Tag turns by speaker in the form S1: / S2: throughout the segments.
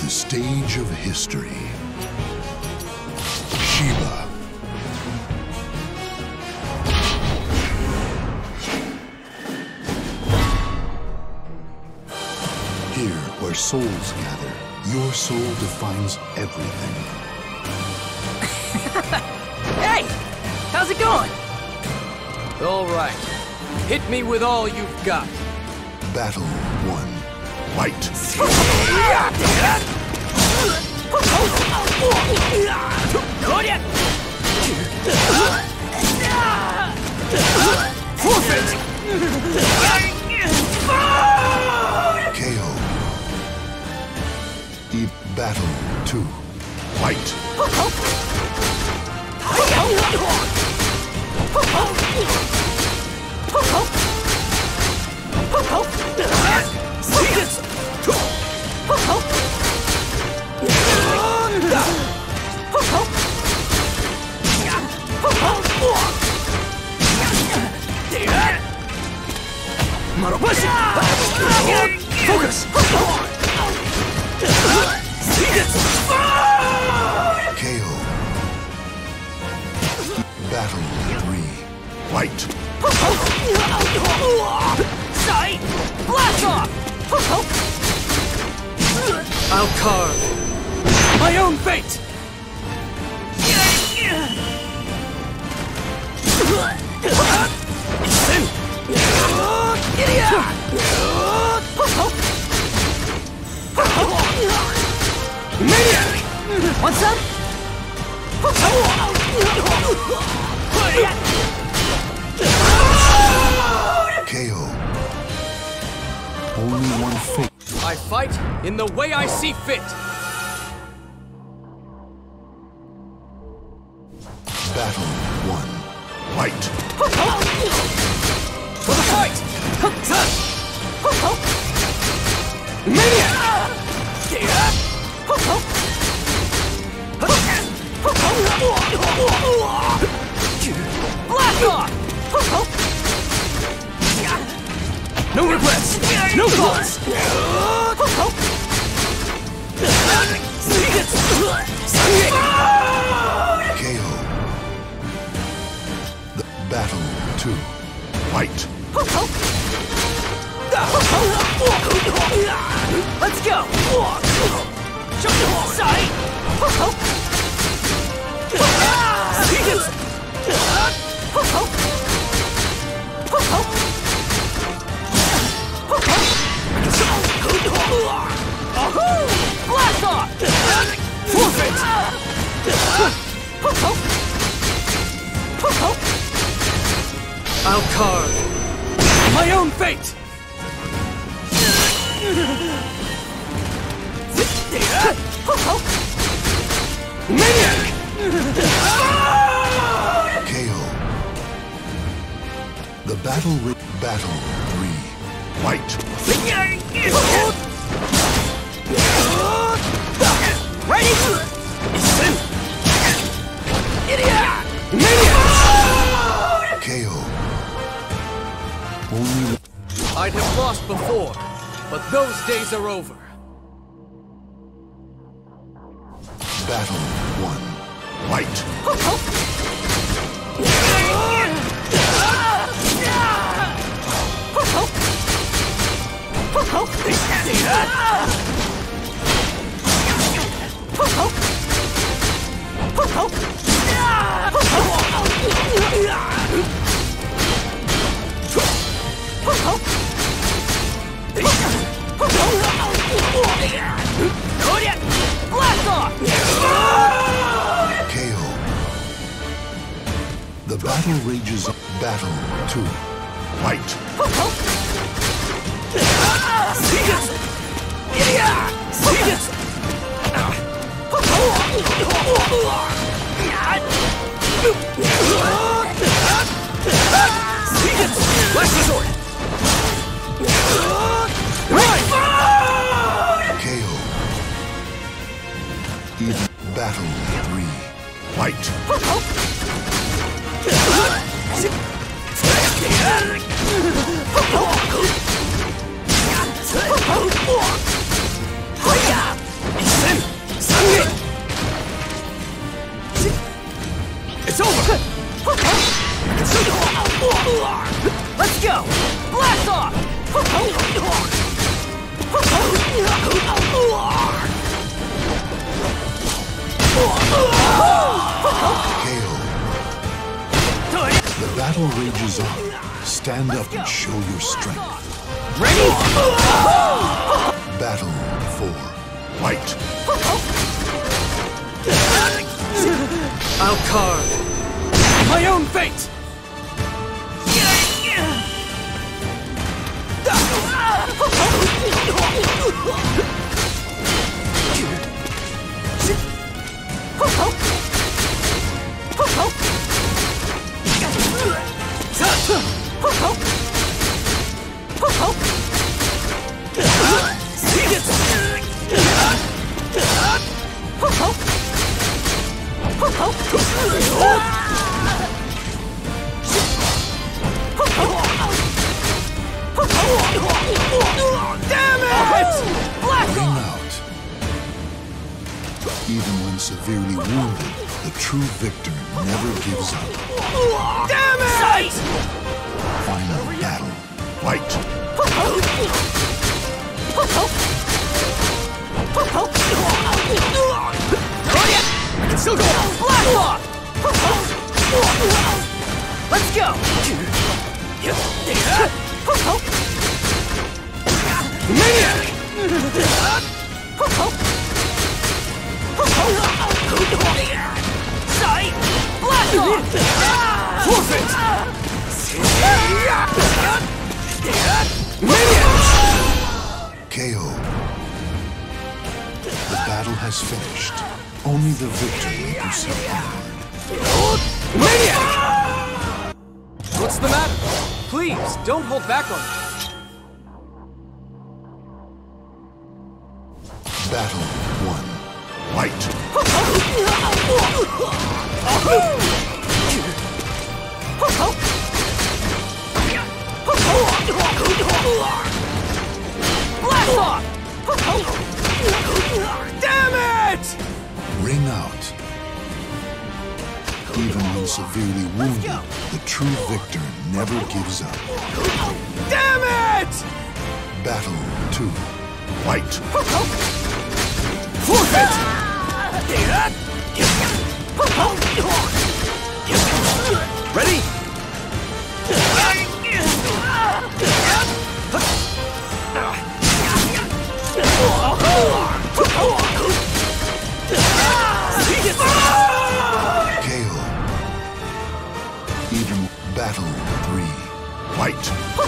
S1: the stage of history. Shiva. Here, where souls gather, your soul defines everything.
S2: Hey! How's it going?
S3: All right. Hit me with all you've got.
S1: Battle 1. Fight!
S2: Forfeit!
S1: KO. Battle 2. Fight!
S2: Focus!
S1: KO. Battle 3. Fight!
S2: Sight! Blast off!
S3: I'll carve my own fate!
S2: Maniac! Want some?
S1: KO. Only one fate.
S3: I fight in the way I see fit.
S1: Battle 1. Fight!
S3: For the fight! Maniac!
S2: Blast off!
S3: No regrets! No thoughts!
S1: KO. Battle 2. Fight!
S2: Let's go! Sight! Blast off!
S3: Forfeit! I'll carve my own fate! Maniac!
S1: KO. The battle 3. Fight!
S2: Ready? Idiot!
S3: Maniac!
S1: KO. Only
S3: I'd have lost before, but those days are over.
S1: Battle 1. Fight!
S2: Blast off!
S1: KO. The battle rages. Battle 2. Fight!
S3: Last resort!
S1: KO. Battle 3. Fight! war rages on, stand up and show your strength.
S3: Ready?
S1: Battle 4. Fight!
S3: I'll carve my own fate!
S1: Ring out. Even when severely wounded, the true victor never gives up.
S2: Damn it!
S1: Final battle. Fight!
S2: I can still go! Blast off! Let's go!
S3: Maniac!
S2: Sight! Blast off!
S3: Forfeit!
S1: KO. The battle has finished. Only the victor may proceed onward.
S3: Maniac! What's the matter? Please, don't hold back on me.
S1: Battle 1. Fight!
S2: Blast off! Damn it!
S1: Ring out. Even when severely wounded, the true victor never gives up.
S2: Damn it!
S1: Battle 2. Fight!
S3: Forfeit! Ready?
S1: KO. Even battle 3. Fight!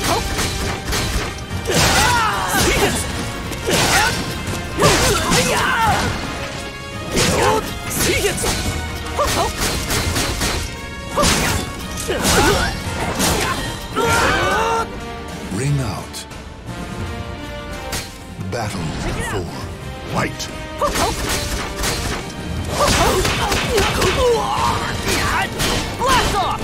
S1: Ring out. Battle 4. Fight!
S2: Blast off!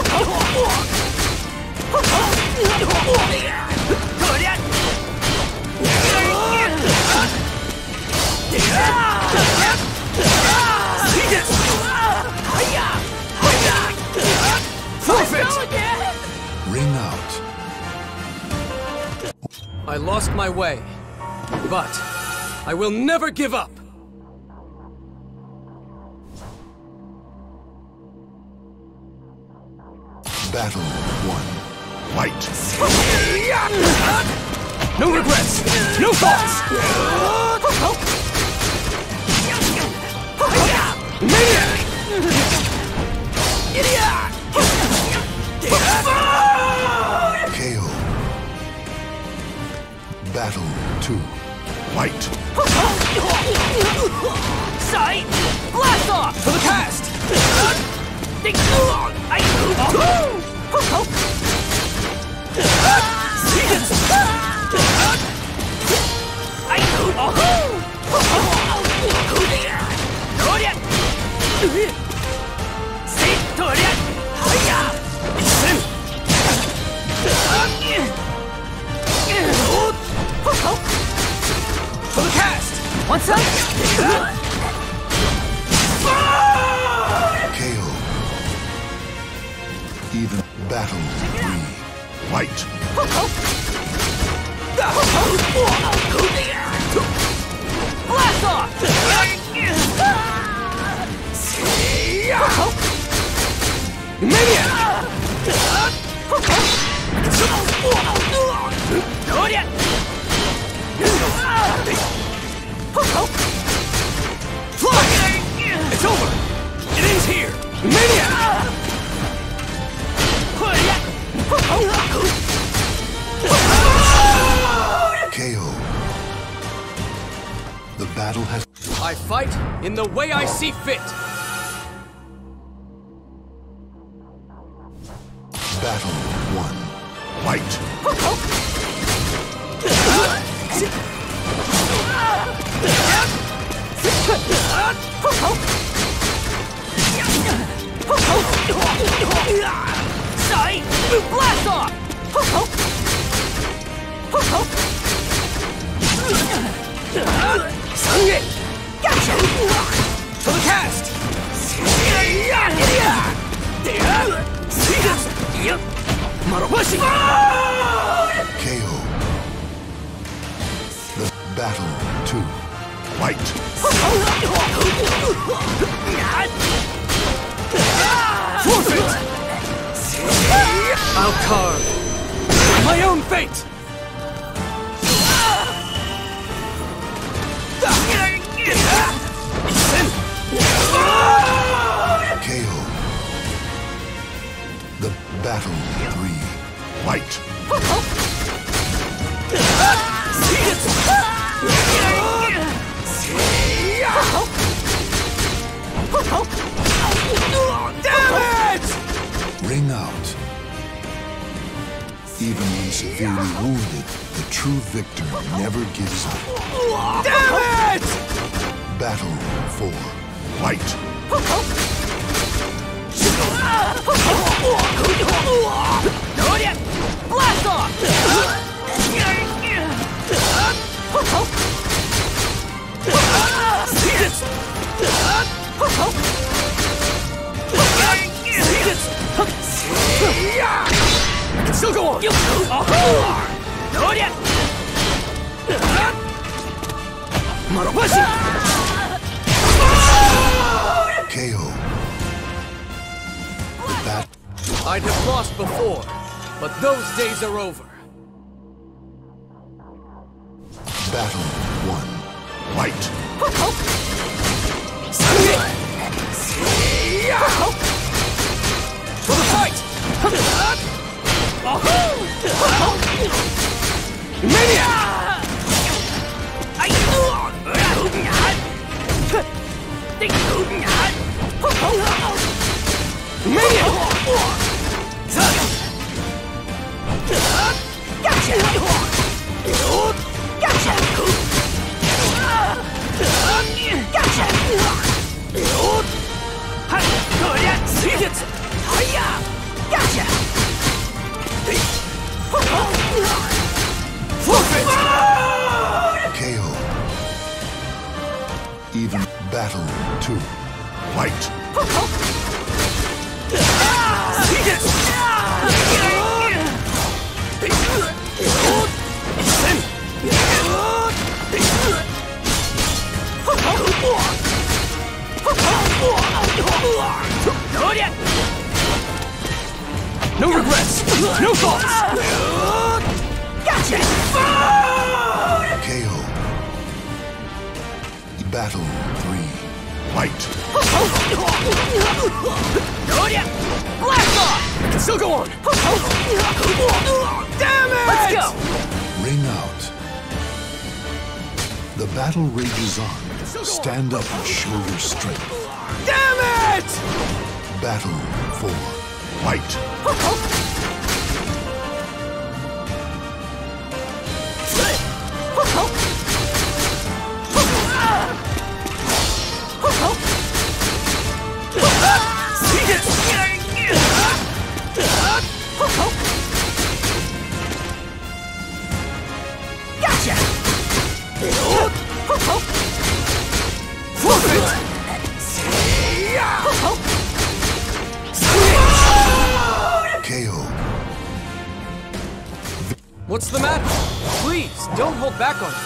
S3: Forfeit!
S1: Ring out.
S3: I lost my way, but I will never give up!
S1: Battle 1. Fight!
S3: No regrets! No thoughts! Maniac!
S1: KO. Battle 2. Fight!
S2: Sight! Blast off!
S3: For the past! For the past!
S2: What's up?
S1: KO. Even battle 3. Fight!
S2: Blast off!
S3: Maniac! Fly! It's over! It ends here! Maniac!
S1: KO. The battle has...
S3: I fight in the way I see fit!
S1: Battle 1. Fight!
S2: Sight! Blast off!
S3: Sangye!
S2: Gotcha!
S3: To the cast! Marobashi!
S1: KO. The battle 2. Fight!
S3: Forfeit! I'll carve my own fate!
S1: KO. The battle 3. Fight!
S3: Damn it!
S1: Ring out. Even when severely wounded, the true victor never gives up.
S3: Damn it!
S1: Battle 4. Fight!
S2: Blast off!
S3: Still go on! Marobashi!
S1: KO. The bat...
S3: I'd have lost before, but those days are over.
S1: Battle 1. Fight!
S3: For the fight! Maniac!
S1: KO. Even battle 2. Fight!
S3: No regrets! No thoughts!
S2: Gotcha!
S1: KO. Battle 3. Fight!
S2: Blast off!
S3: Still go on! Damn it!
S2: Let's go!
S1: Ring out. The battle rages on. Stand up and show your strength.
S3: Damn it!
S1: Battle 4. Fight!
S2: Gotcha!
S1: KO.
S3: What's the matter? Please, don't hold back on me.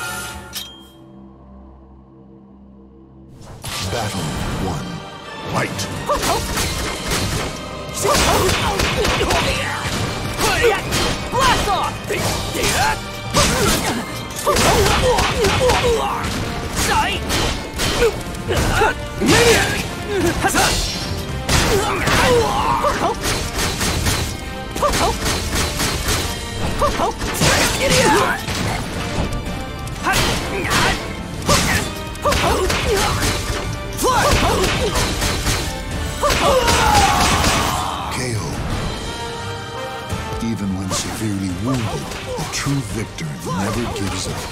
S1: Battle 1. Fight!
S2: Blast off!
S3: Maniac!
S1: KO. Even when severely wounded, the true victor never gives up.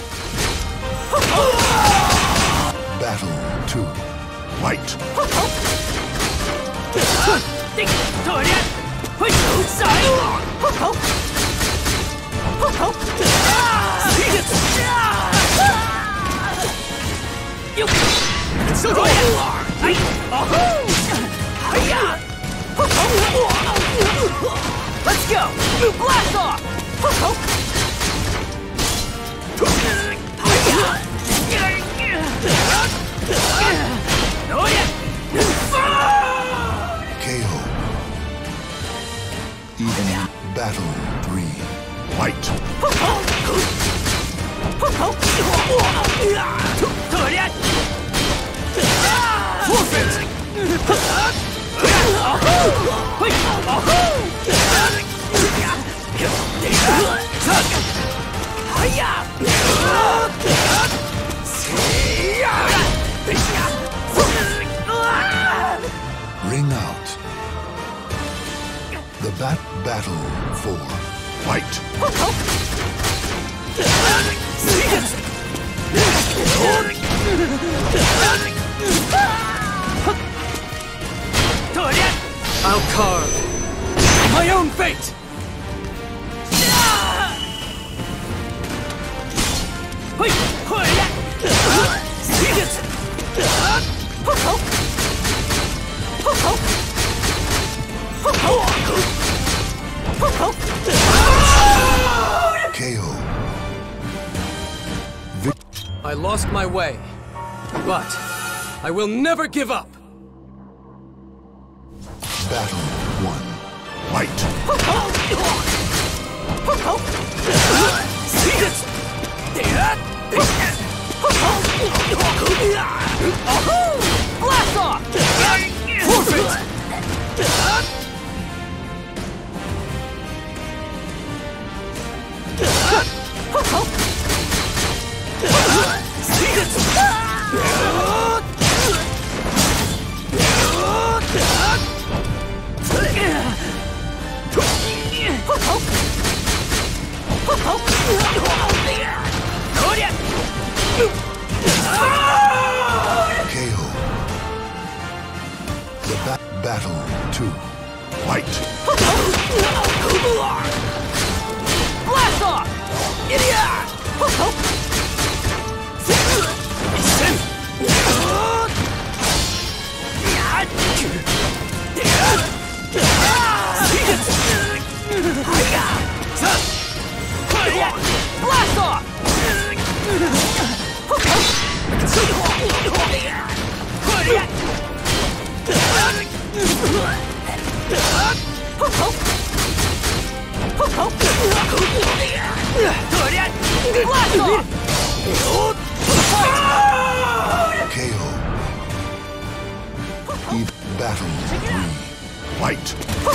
S1: Battle 2. Fight.
S2: Let's go! Blast off!
S1: KO. Even in Battle 3. Fight. Ring out. The Battle 4. Fight.
S3: I'll carve my own fate!
S1: KO.
S3: I lost my way, but I will never give up!
S1: Battle 1. Fight.
S2: Blast off!
S3: Forfeit!
S1: KO. The Battle 2. Fight.
S2: Blast off! Blast off! Blast off!
S1: KO. Battle 3. Fight.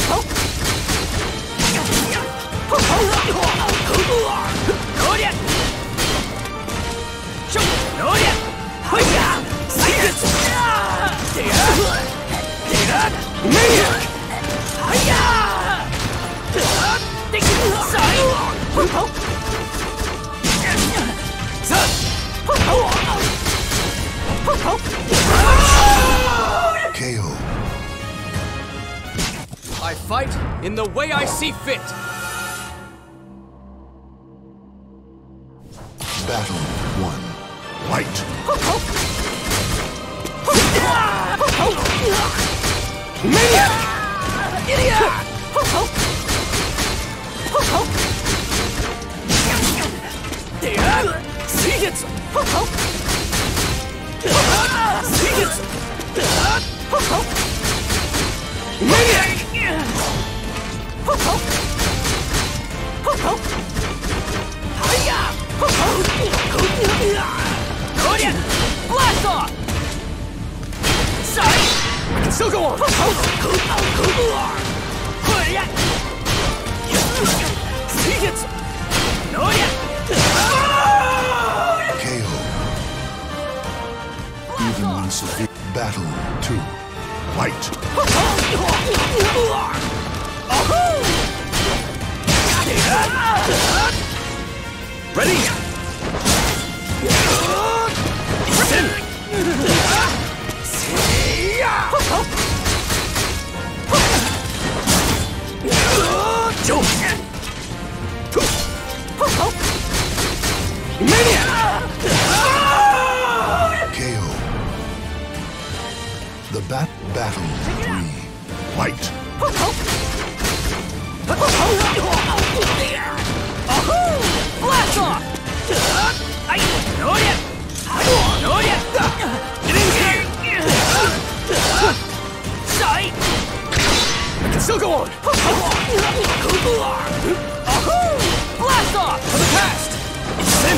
S1: KO.
S3: I fight in the way I see fit!
S1: Battle 1. Fight.
S2: Blast
S1: Evenly severe. Battle 2. Fight.
S3: Ready? Sin! Joe! Mania!
S1: KO. The battle 3. Fight.
S2: Blast off!
S3: Get in here!
S2: Sight!
S3: I can still go on!
S2: Blast off!
S3: For the past! Sin!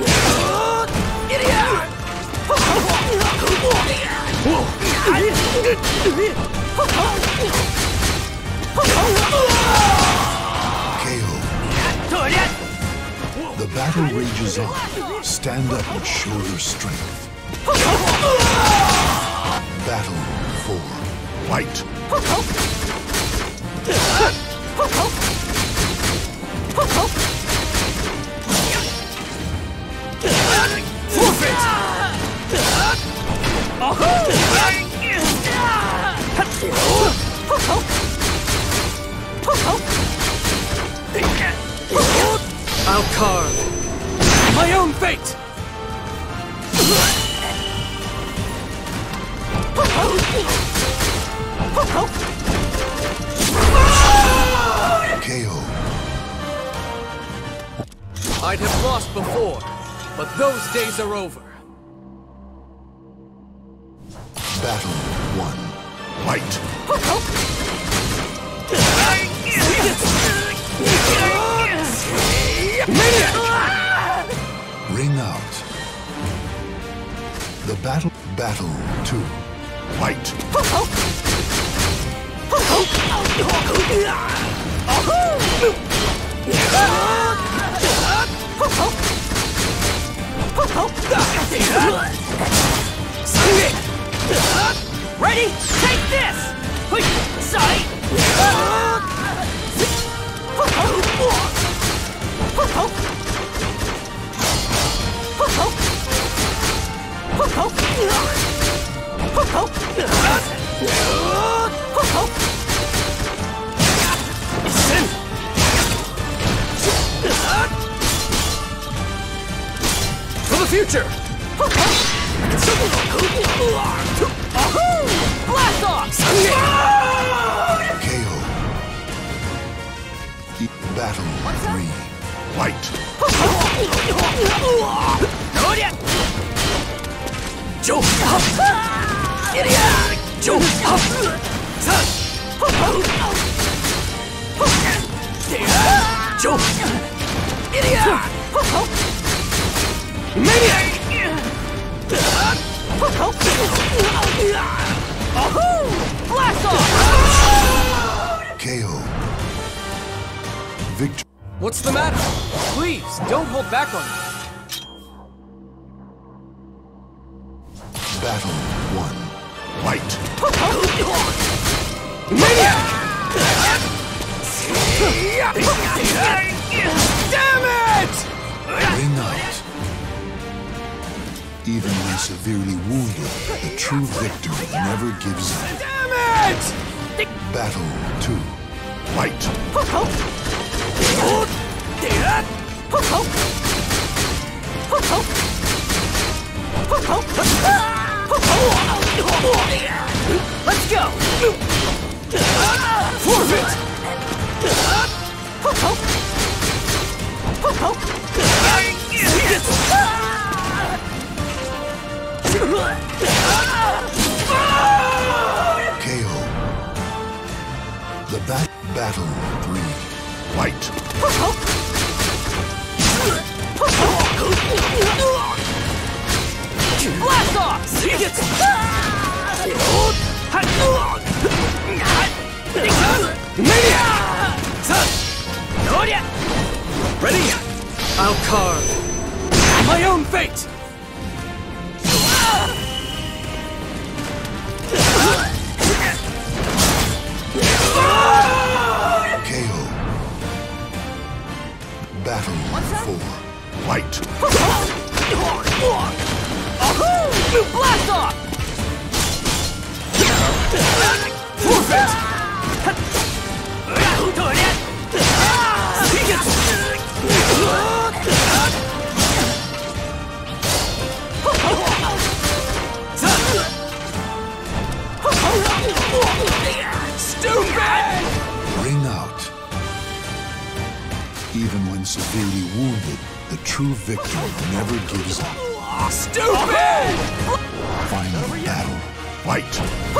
S1: KO. The battle rages on. Stand up and show your strength. Battle 4. Fight.
S3: Forfeit! I'll carve my own fate!
S1: KO.
S3: I'd have lost before, but those days are over.
S1: Battle 1. Fight. Ring out. The battle 2. Fight.
S2: Ready? Take this! Sight!
S3: Sin! For the future!
S2: Blast off!
S1: KO. Battle 3. Fight.
S3: Joe! Joe! Joe! Maniac!
S2: Blast off!
S1: KO. Victory.
S3: What's the matter? Please, don't hold back on me.
S1: Battle 1. Fight.
S3: Maniac! Damn it!
S1: Ring out. Evenly severely wounded, the true victor never gives up.
S3: Damn it!
S1: Battle 2. Fight.
S2: Let's go!
S3: Forfeit!
S1: KO. The battle 3. Fight.
S2: Blast off!
S3: See it! own fate!
S1: KO. Battle 4. Fight.
S2: Blast off!
S3: Forfeit!
S2: Stupid!
S1: Ring out. Even when severely wounded, the true victor never gives up.
S2: Stupid!
S1: Final battle. Fight.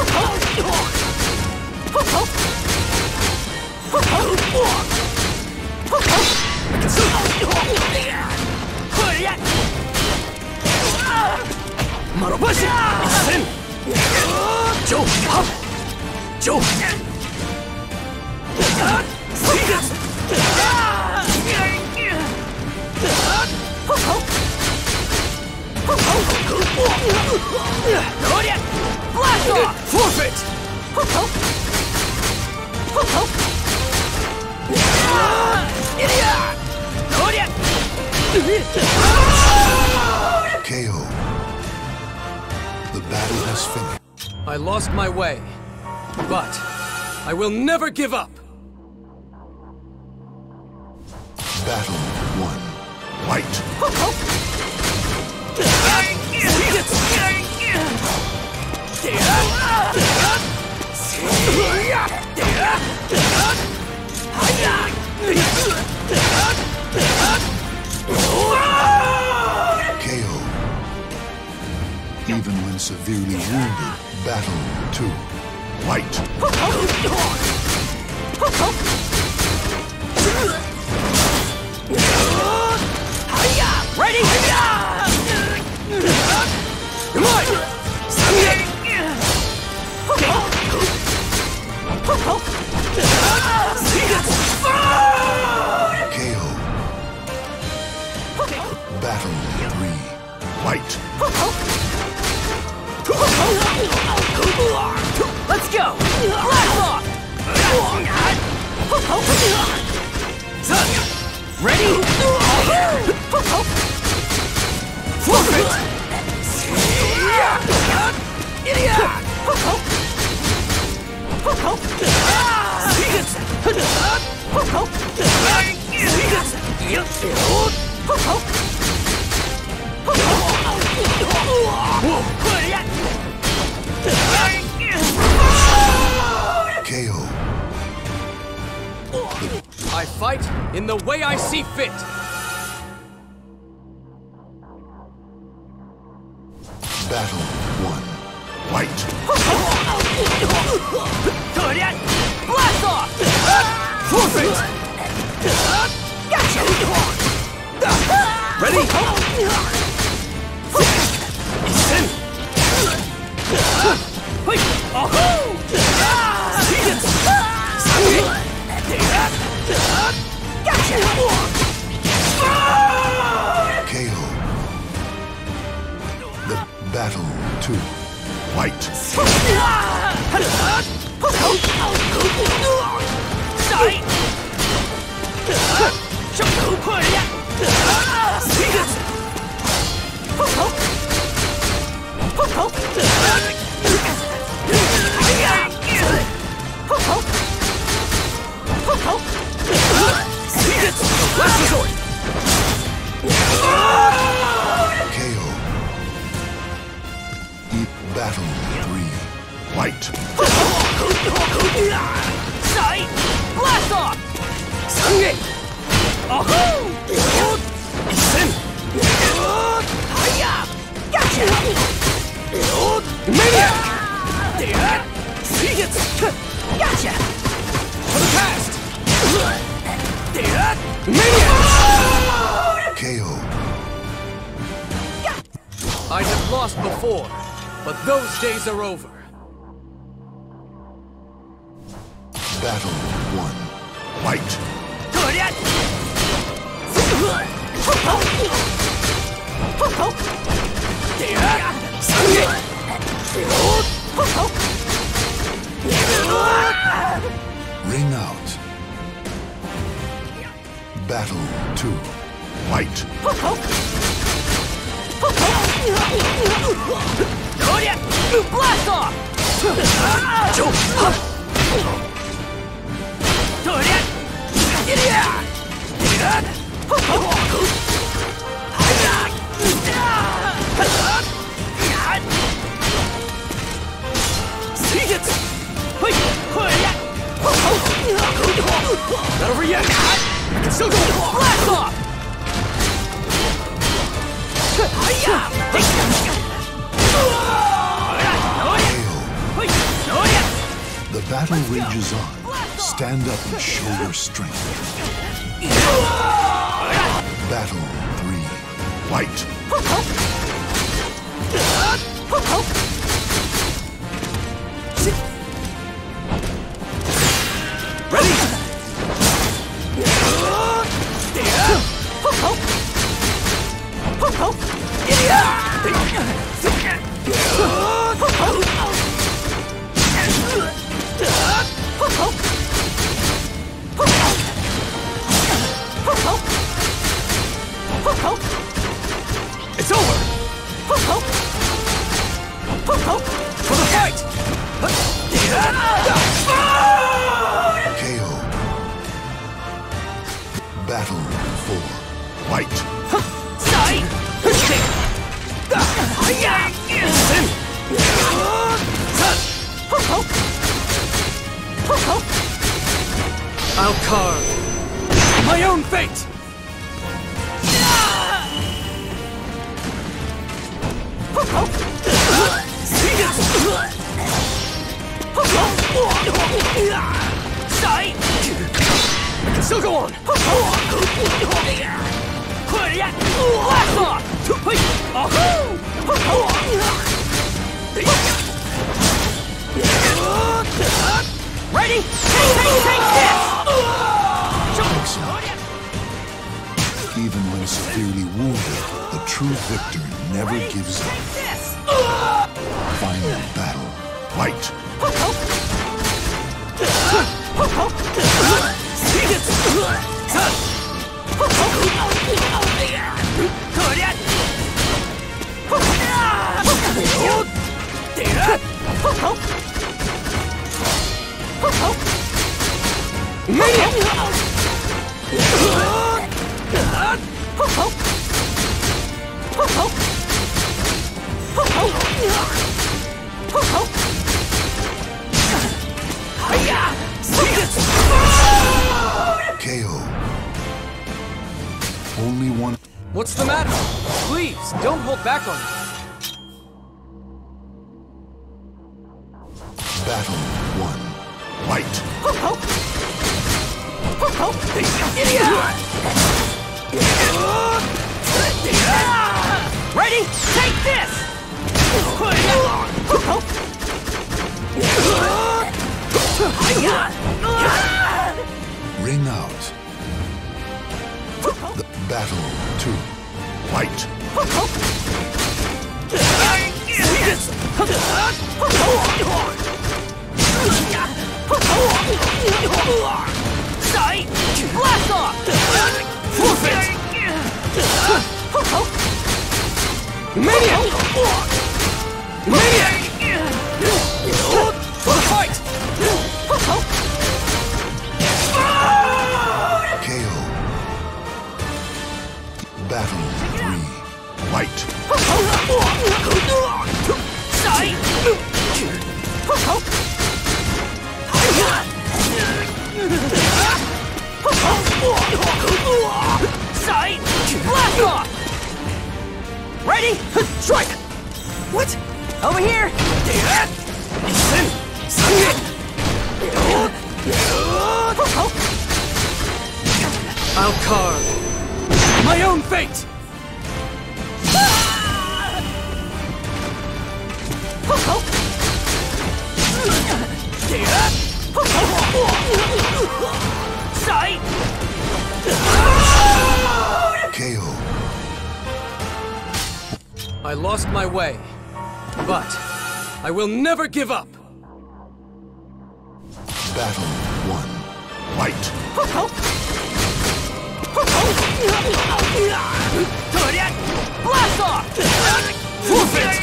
S3: Marobashi! Sen! Joe! Joe!
S2: Blast off!
S3: Forfeit!
S1: KO. The battle has finished.
S3: I lost my way, but I will never give up!
S1: Battle 1. Fight. KO. Even when severely wounded. Battle 2. Fight.
S2: Ready?
S3: Come on!
S1: KO. Battle 3. Fight.
S2: Let's go! Blast off! Ready?
S3: Forfeit!
S1: KO.
S3: I fight in the way I see fit!
S1: Battle 1. Fight.
S2: Blast off!
S3: Forfeit!
S2: Gotcha!
S3: Ready? Sen!
S1: KO. The battle 2. Fight. KO. Battle 3. Fight.
S2: Blast off!
S3: Sange! Sen!
S2: Gotcha!
S3: Maniac!
S2: Gotcha!
S3: For the past! Maniac!
S1: KO.
S3: I have lost before, but those days are over.
S1: Battle 1. Fight. Ring out. Battle 2. Fight.
S2: Blast off!
S3: Not over yet! I can still go!
S2: Blast off!
S1: The battle rages on. Stand up and show your strength. Battle 3. Fight.
S3: Ready? It's over! For the fight!
S1: KO. Battle 4. Fight.
S3: I'll carve my own fate! I can still go on!
S2: Blast off! Ready? Take this!
S1: Even when severely wounded, the true victor never gives up.
S2: This!
S1: Final battle. Fight. KO. Only one.
S3: What's the matter? Please, don't hold back on me.
S1: Battle 1. Fight.
S2: Ready? Take this!
S1: Ring out. The battle 2. Fight.
S2: Blast off!
S3: Forfeit! Maniac! Maniac! For the fight!
S1: KO. Battle 3. Fight.
S2: Blast off! Ready? Strike! What? Over here!
S3: I'll carve my own fate!
S1: KO.
S3: I lost my way, but I will never give up!
S1: Battle 1. Fight!
S2: Blast off!
S3: Forfeit!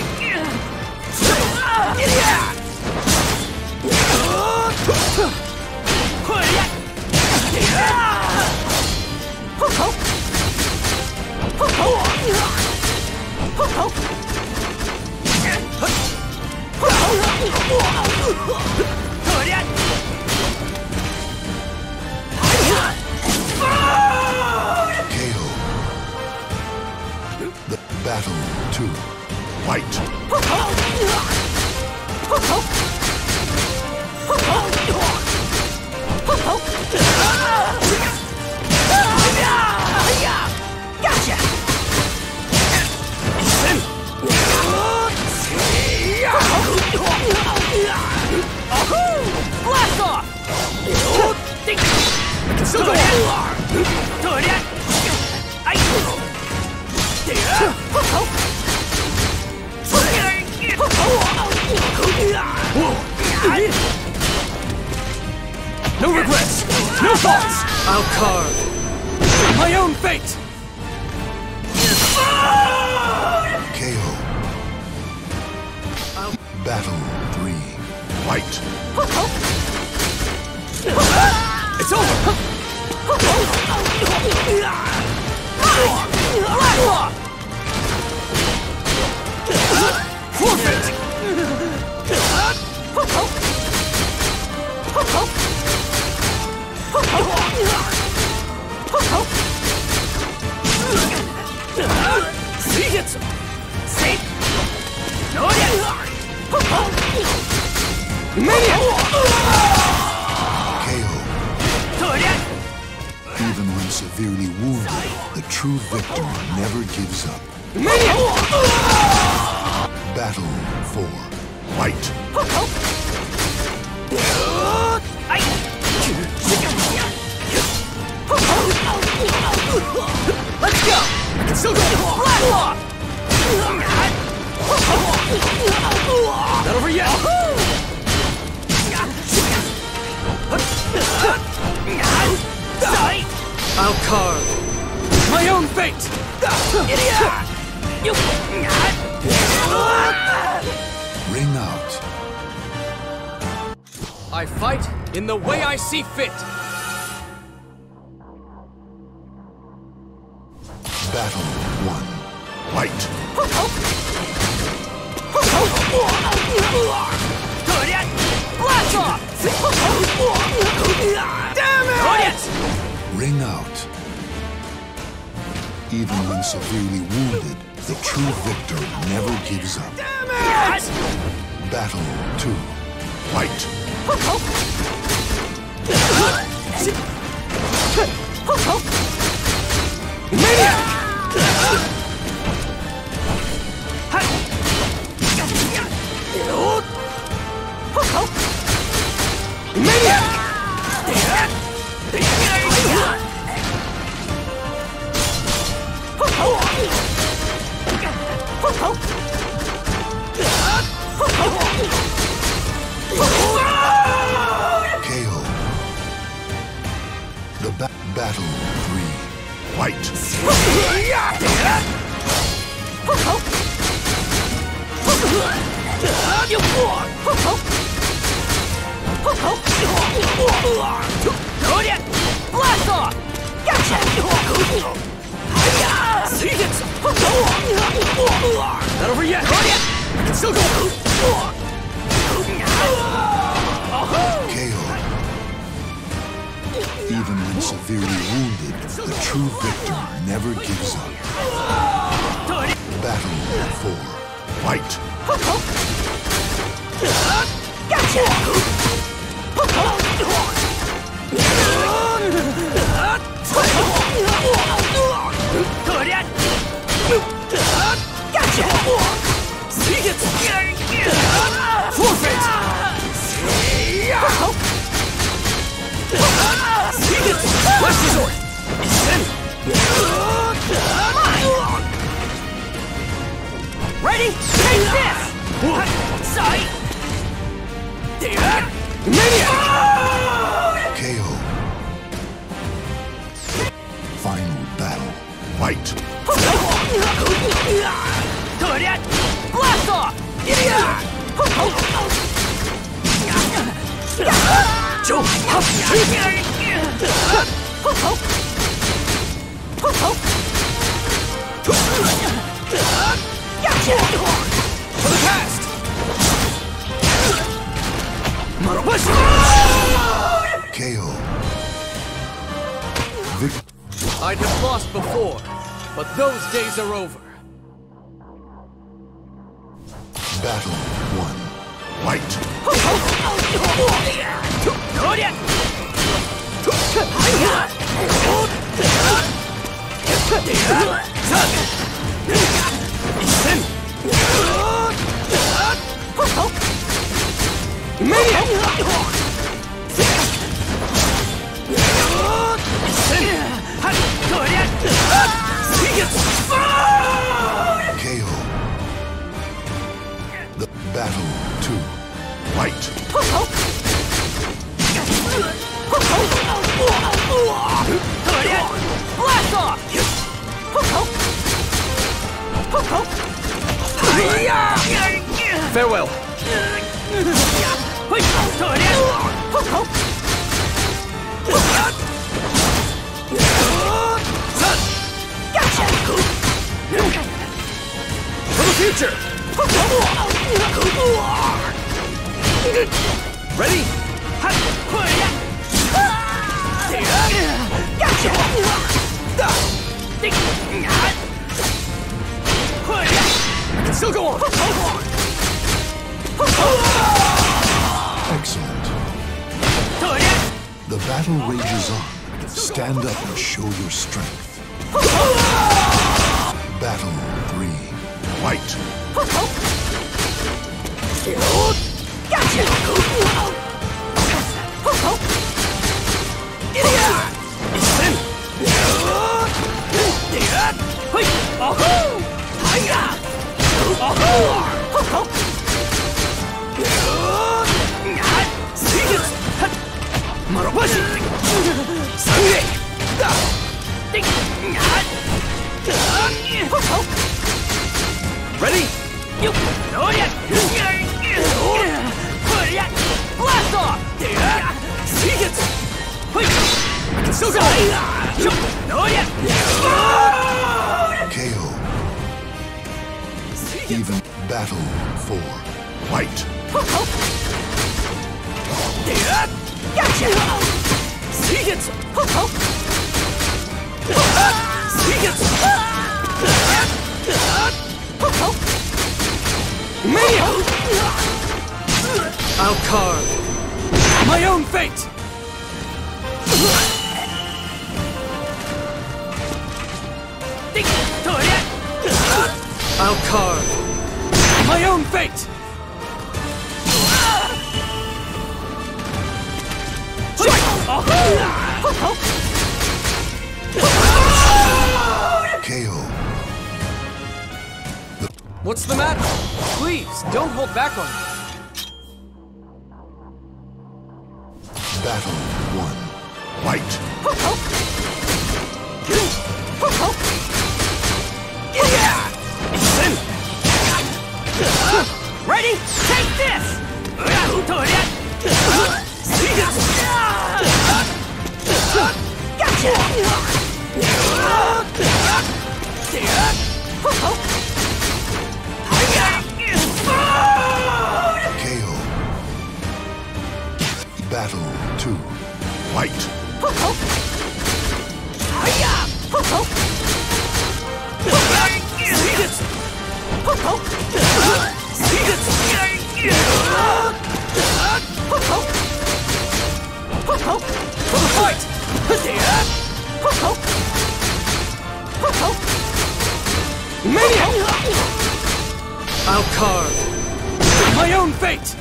S1: KO. The Battle 2. Fight!
S2: Gotcha! Blast off!
S3: Still go on! No regrets! No thoughts! I'll carve my own fate!
S1: KO. Battle 3. Fight!
S3: It's over!
S2: Blast off!
S3: Forfeit! See it!
S2: See?
S3: Maniac!
S1: KO. Even when severely wounded, the true victor never gives up.
S3: Maniac!
S1: Battle 4. Fight!
S2: Let's go!
S3: I can still go!
S2: Blast off!
S3: Not over yet! I'll carve my own fate!
S1: Ring out.
S3: I fight in the way I see fit!
S1: Battle 1. Fight!
S2: Blast off! Damn it!
S1: Ring out. Even when severely wounded, the true victor never gives up. Battle 2. Fight!
S3: Maniac! Maniac!
S1: KO. The Battle 3. Fight!
S2: Blast off! Gotcha!
S3: See it! Not over yet! I can still go!
S1: KO. Even when severely wounded, the true victor never gives up. Battle 4. Fight!
S2: Gotcha! Gotcha!
S3: See it! Forfeit! See it! Last resort!
S2: Ready? Take this! Sight!
S3: Maniac!
S1: KO. Final battle. Fight.
S2: Blast off! Gotcha!
S3: For the past!
S1: KO. Vic.
S3: I'd have lost before, but those days are over.
S1: Battle 1. Fight. KO. The battle 2. Fight.
S2: Blast off!
S3: Farewell.
S2: Gotcha!
S3: For the future! Ready?
S2: Gotcha!
S3: Can still go on!
S1: Excellent. The battle rages on. Stand up and show your strength. Battle 3. Fight.
S2: Gotcha!
S3: Ready?
S2: Blast off!
S3: Can still go on!
S1: KO. Even battle 4. Fight.
S2: Gotcha!
S3: I'll carve my own fate! I'll carve my own fate!
S1: KO.
S3: What's the matter? Please, don't hold back on me.
S1: Battle 1. Fight.
S2: Ready? Take this! Gotcha!
S1: KO. Battle 2. Fight.
S3: For the fight! Maniac! I'll carve my own fate!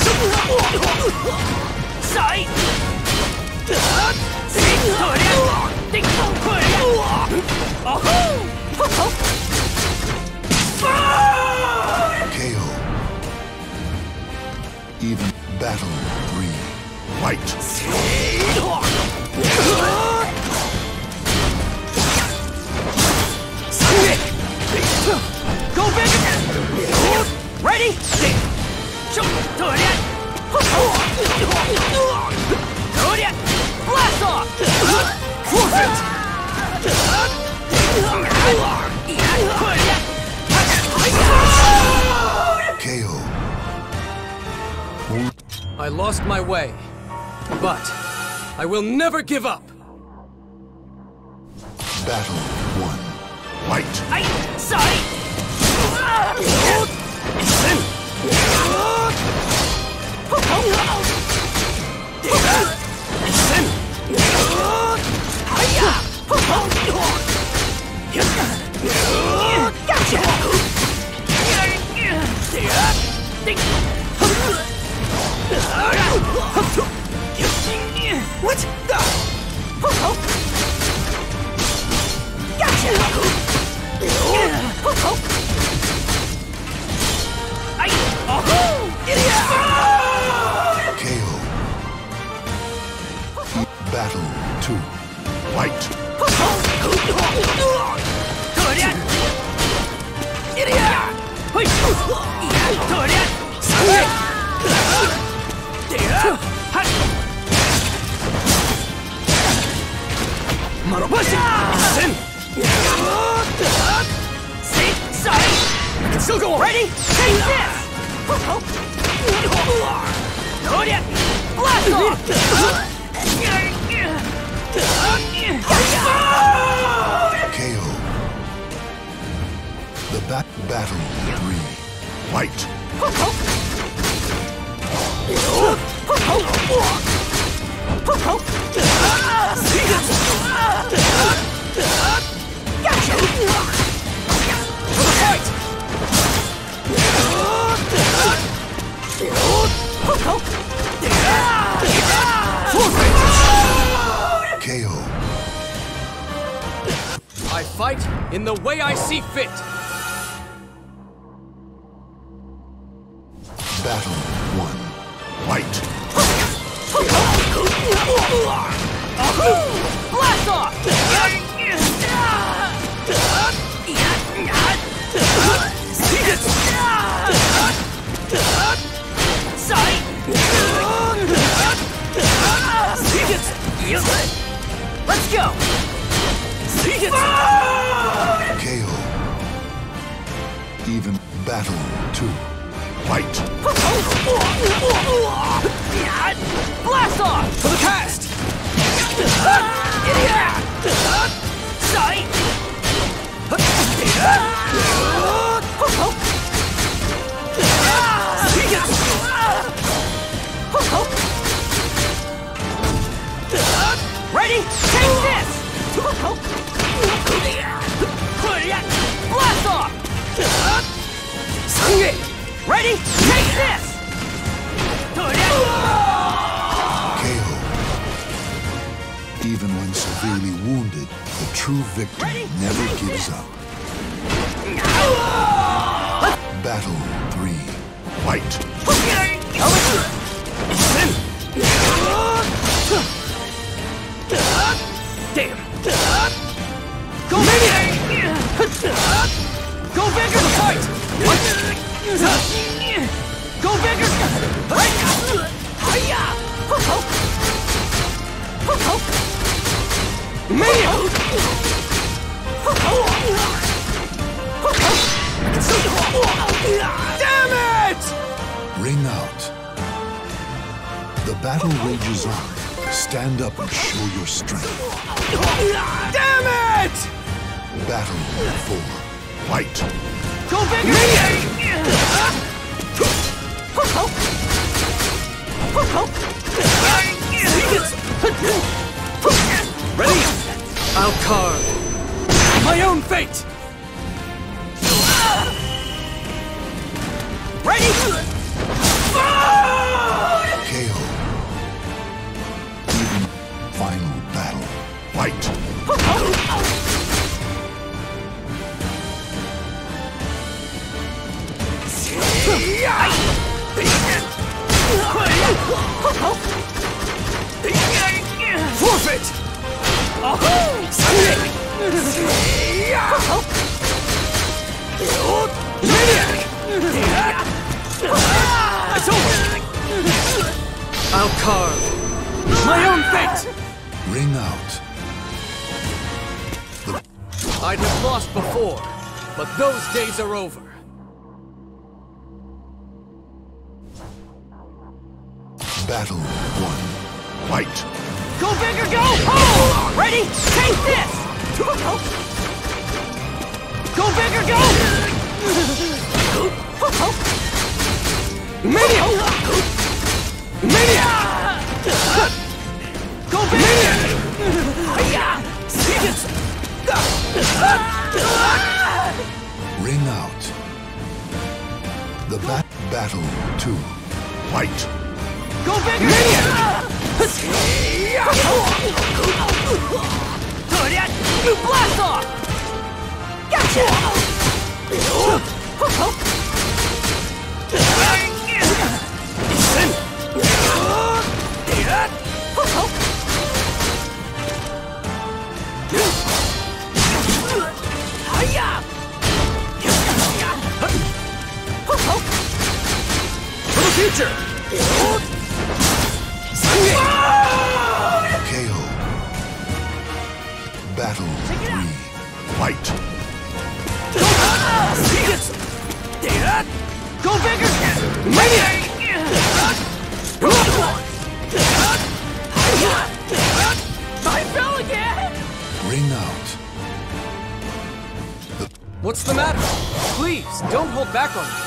S2: Sight!
S1: Fight!
S2: Go big! Ready? Blast off!
S1: KO.
S3: I lost my way, but I will never give up.
S1: Battle 1. Fight!
S2: Sorry! Gotcha! What? Gotcha!
S1: KO. Battle 2. Fight!
S2: Still go on. Ready? Take this! Blast off!
S1: KO. The battle 3. Fight!
S2: Gotcha! Fight!
S1: KO.
S3: I fight in the way I see fit.
S1: Battle 1. Fight!
S2: Blast off! Sorry! Let's go!
S1: KO. Even battle 2. Fight!
S2: Blast off!
S3: For the cast!
S2: Sorry! Ready? Take this! Blast off! Ready? Take this!
S1: KO. Even when severely wounded, the true victor never gives up. Battle 3. Fight!
S2: Damn! Go bigger! Go bigger! Fight! What? Go bigger! Damn it!
S1: Ring out. The battle rages on. Stand up and show your strength.
S2: Damn it!
S1: Battle 4. Fight!
S2: Go bigger!
S3: Ready? I'll carve my own fate!
S2: Ready?
S1: KO. Even final battle. Fight!
S3: It's over! I'll carve my own fate!
S1: Ring out.
S3: I'd have lost before, but those days are over.
S1: Battle 1. Fight!
S2: Go big or go home! Ready? Take this! Go big or go! Maniac! Maniac! Go big! Maniac!
S1: Ring out. The Battle 2. Fight!
S2: Go big or Maniac! Blast off! Gotcha!
S3: For the future!
S1: KO. Battle 3. Fight!
S2: Go bigger! Maniac! I fell again!
S1: Ring out.
S3: What's the matter? Please, don't hold back on me.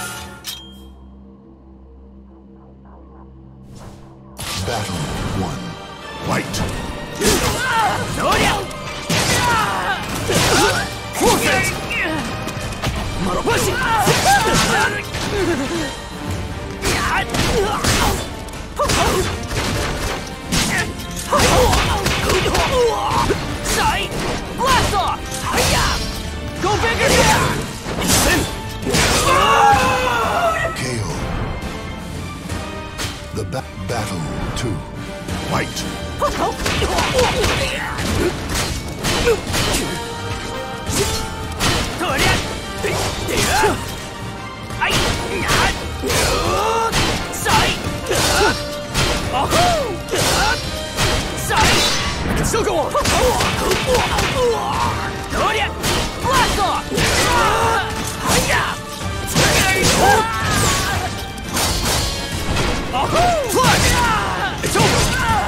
S1: Battle 1. Fight!
S2: Forfeit! Marobushi! Sight! Blast off! Go bigger!
S1: KO. The Battle 2. Fight!
S3: I can still go on!
S2: Blast off!
S3: Flash! It's over!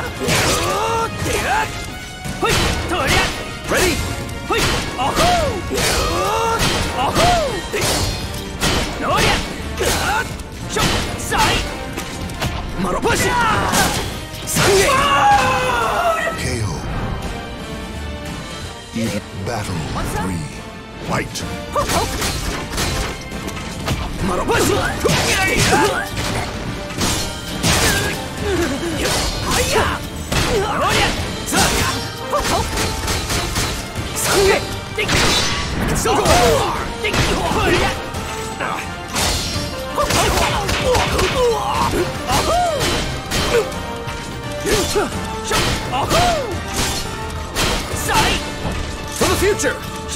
S3: Ready? Marobushi!
S1: KO. Battle 3. Fight!
S3: Marobushi! I can still go on! For the future!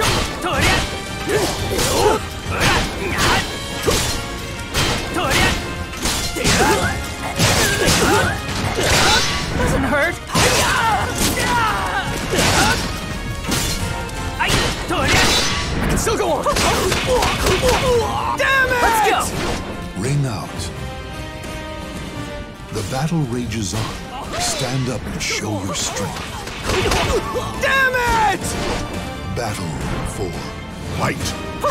S2: Doesn't hurt.
S3: I can still go on!
S2: Damn it!
S3: Let's go!
S1: Ring out. The battle rages on. Stand up and show your strength.
S2: Damn it!
S1: Battle 4. Fight!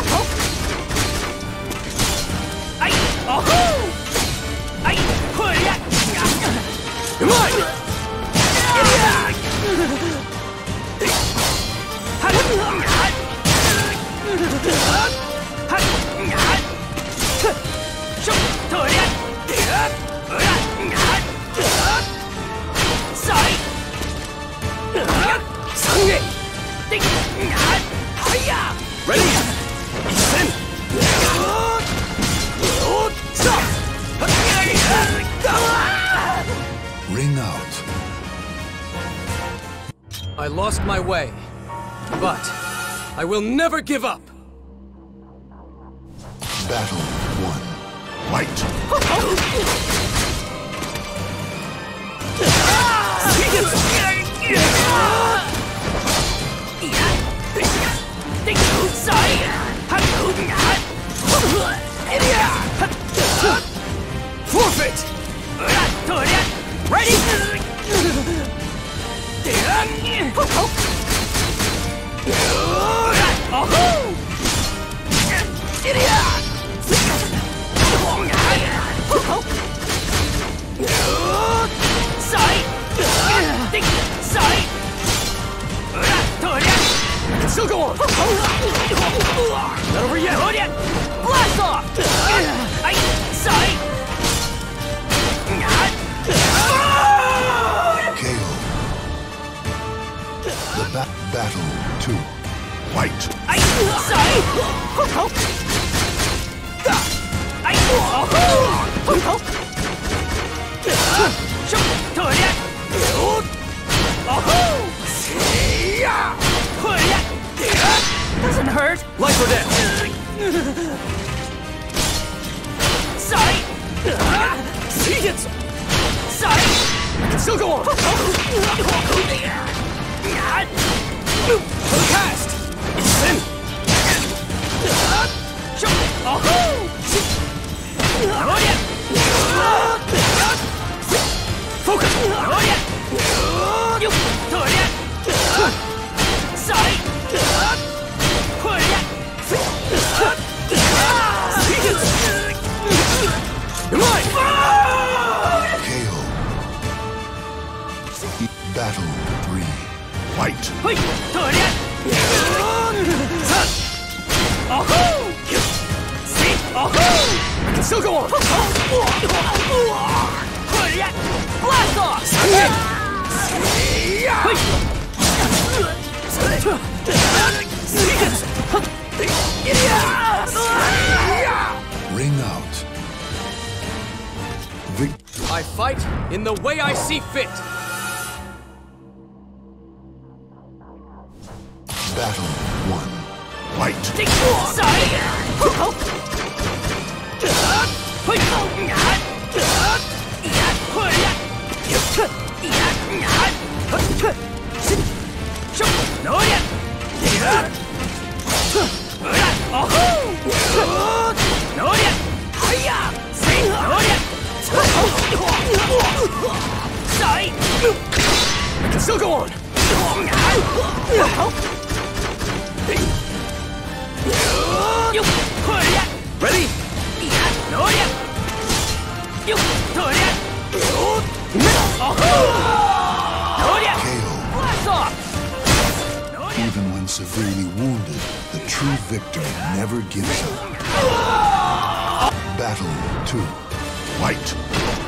S3: Am I? Ready? Stop! my way. But I will never give up!
S1: Battle 1. Fight!
S3: Forfeit!
S2: Ready?
S3: Still go on! Not over yet!
S2: Blast off!
S1: KO. The Battle 2. Fight!
S2: Doesn't hurt.
S3: Life or death! See it! Still go on! For the cast! Sin! Focus! You're mine!
S1: KO. Battle 3. Fight!
S3: I can still go on!
S2: Blast off!
S1: Ring out.
S3: I fight in the way I see fit!
S1: Battle 1. Fight!
S3: I can still go on! Ready?
S1: KO. Even when severely wounded, the true victor never gives up. Battle 2. Fight!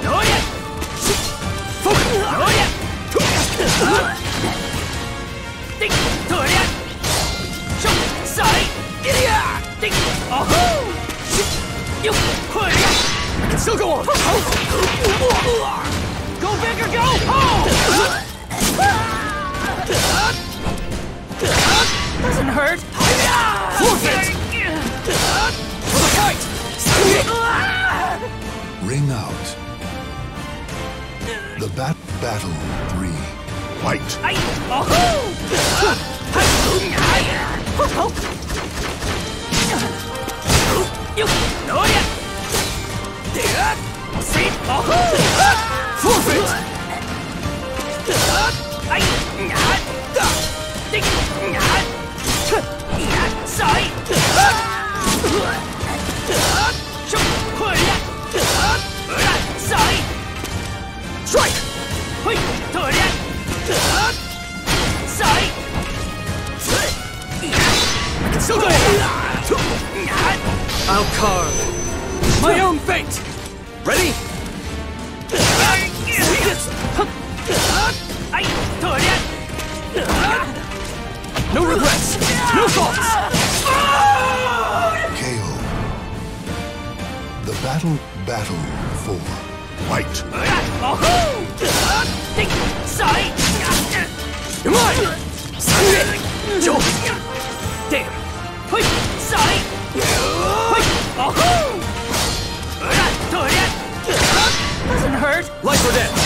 S3: I can still go on!
S2: Go big or go home! Doesn't hurt.
S3: Forfeit! For the fight!
S1: Ring out. The Battle 3. Fight!
S3: Forfeit! Strike! I can still go! I'll carve my own fate! Ready? No regrets! No thoughts!
S1: KO. The Battle 4. Fight!
S3: You're mine!
S2: Jump! There! Hui! Side! Hui! Oh! Doesn't hurt!
S3: Life or death!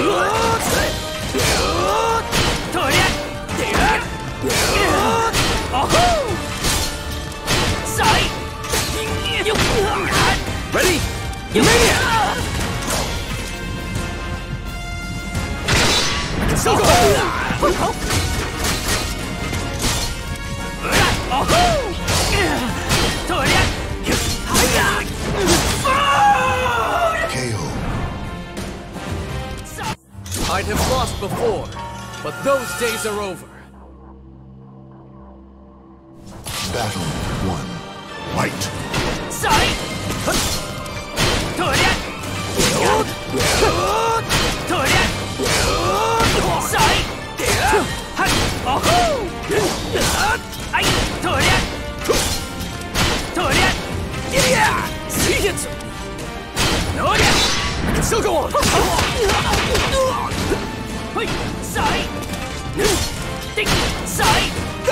S2: Side!
S3: Ready? Mania! So go!
S1: KO.
S3: I'd have lost before, but those days are over.
S1: Battle 1. Fight.
S2: Side!
S3: Still go on!
S2: Side! Side!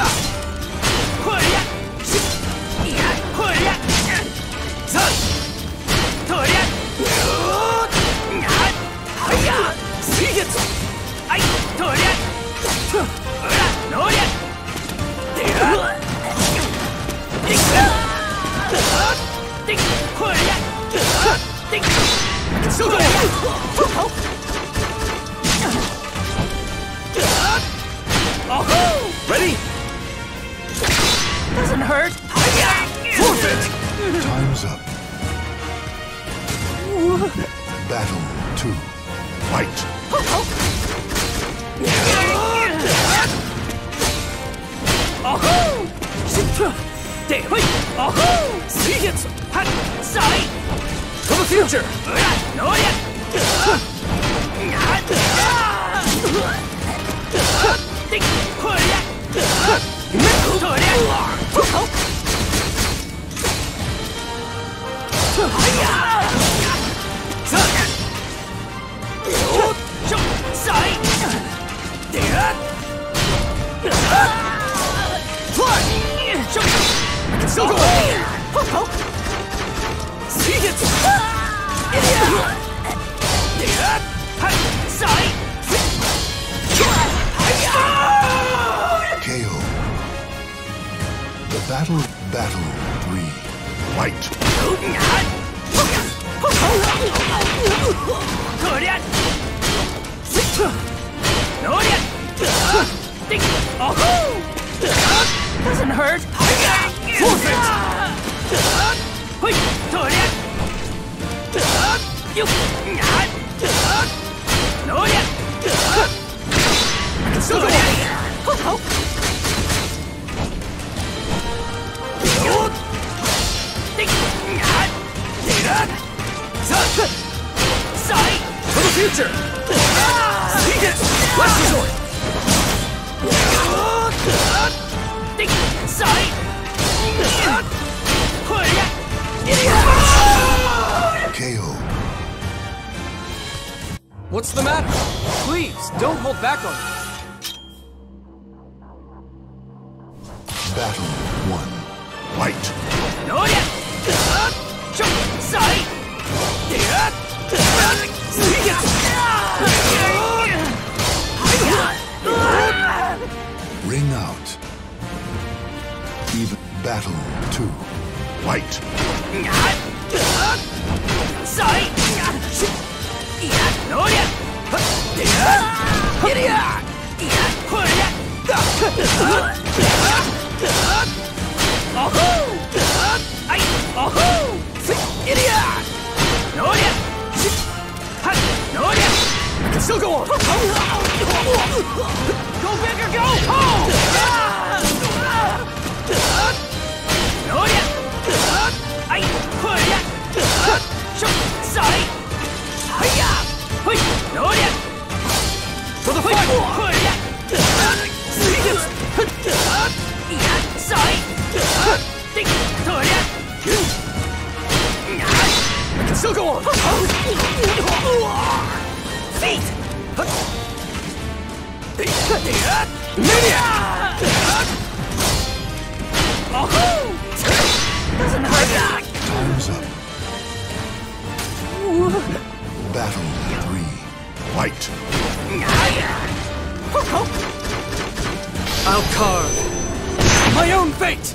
S3: Still go on! Ready?
S2: Doesn't hurt.
S3: Forfeit!
S1: Time's up. Battle 2. Fight.
S2: Side!
S3: For the future! Still go on!
S1: KO. The battle 3. Fight.
S2: Doesn't hurt.
S3: Forfeit! Still go on! For the future! Last resort!
S1: KO.
S3: What's the matter? Please, don't hold back on me.
S1: Battle 1. Fight. Ring out. Even battle 2. Fight.
S3: Still go on!
S2: Go big or go home!
S3: For the fight! I'll carve my own fate!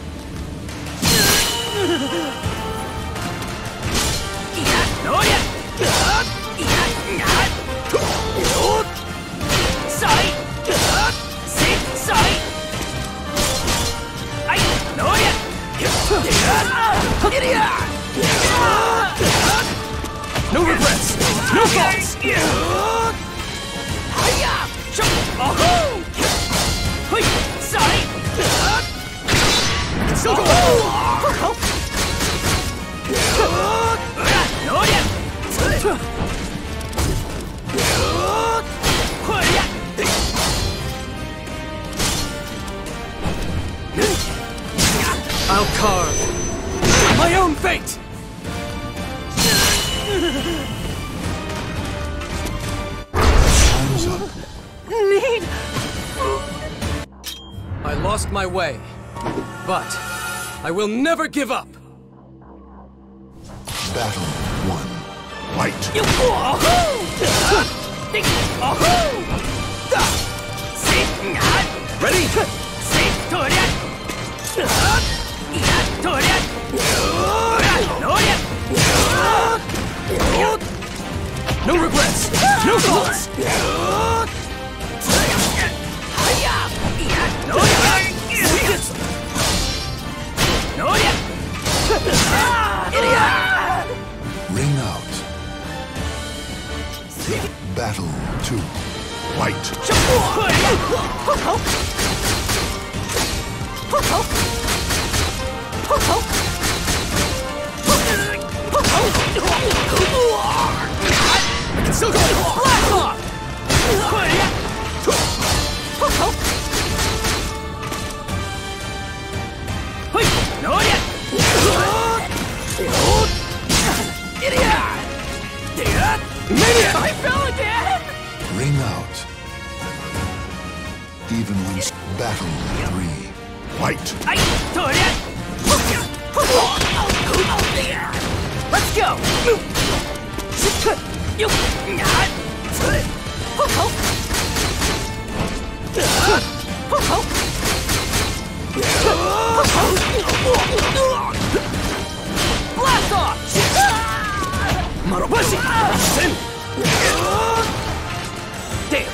S3: No regrets! No faults! Still going! I'll carve my own fate!
S1: Time's up.
S3: I lost my way, but I will never give up!
S1: Battle 1. Fight!
S3: Ready? No regrets! No faults!
S1: Ring out. Battle 2. Fight!
S3: Still going! Blast off! Maniac! I fell again!
S1: Ring out. Even when battle 3. Fight!
S2: Let's go! Blast off!
S3: Marobashi! Sin!
S2: Damn!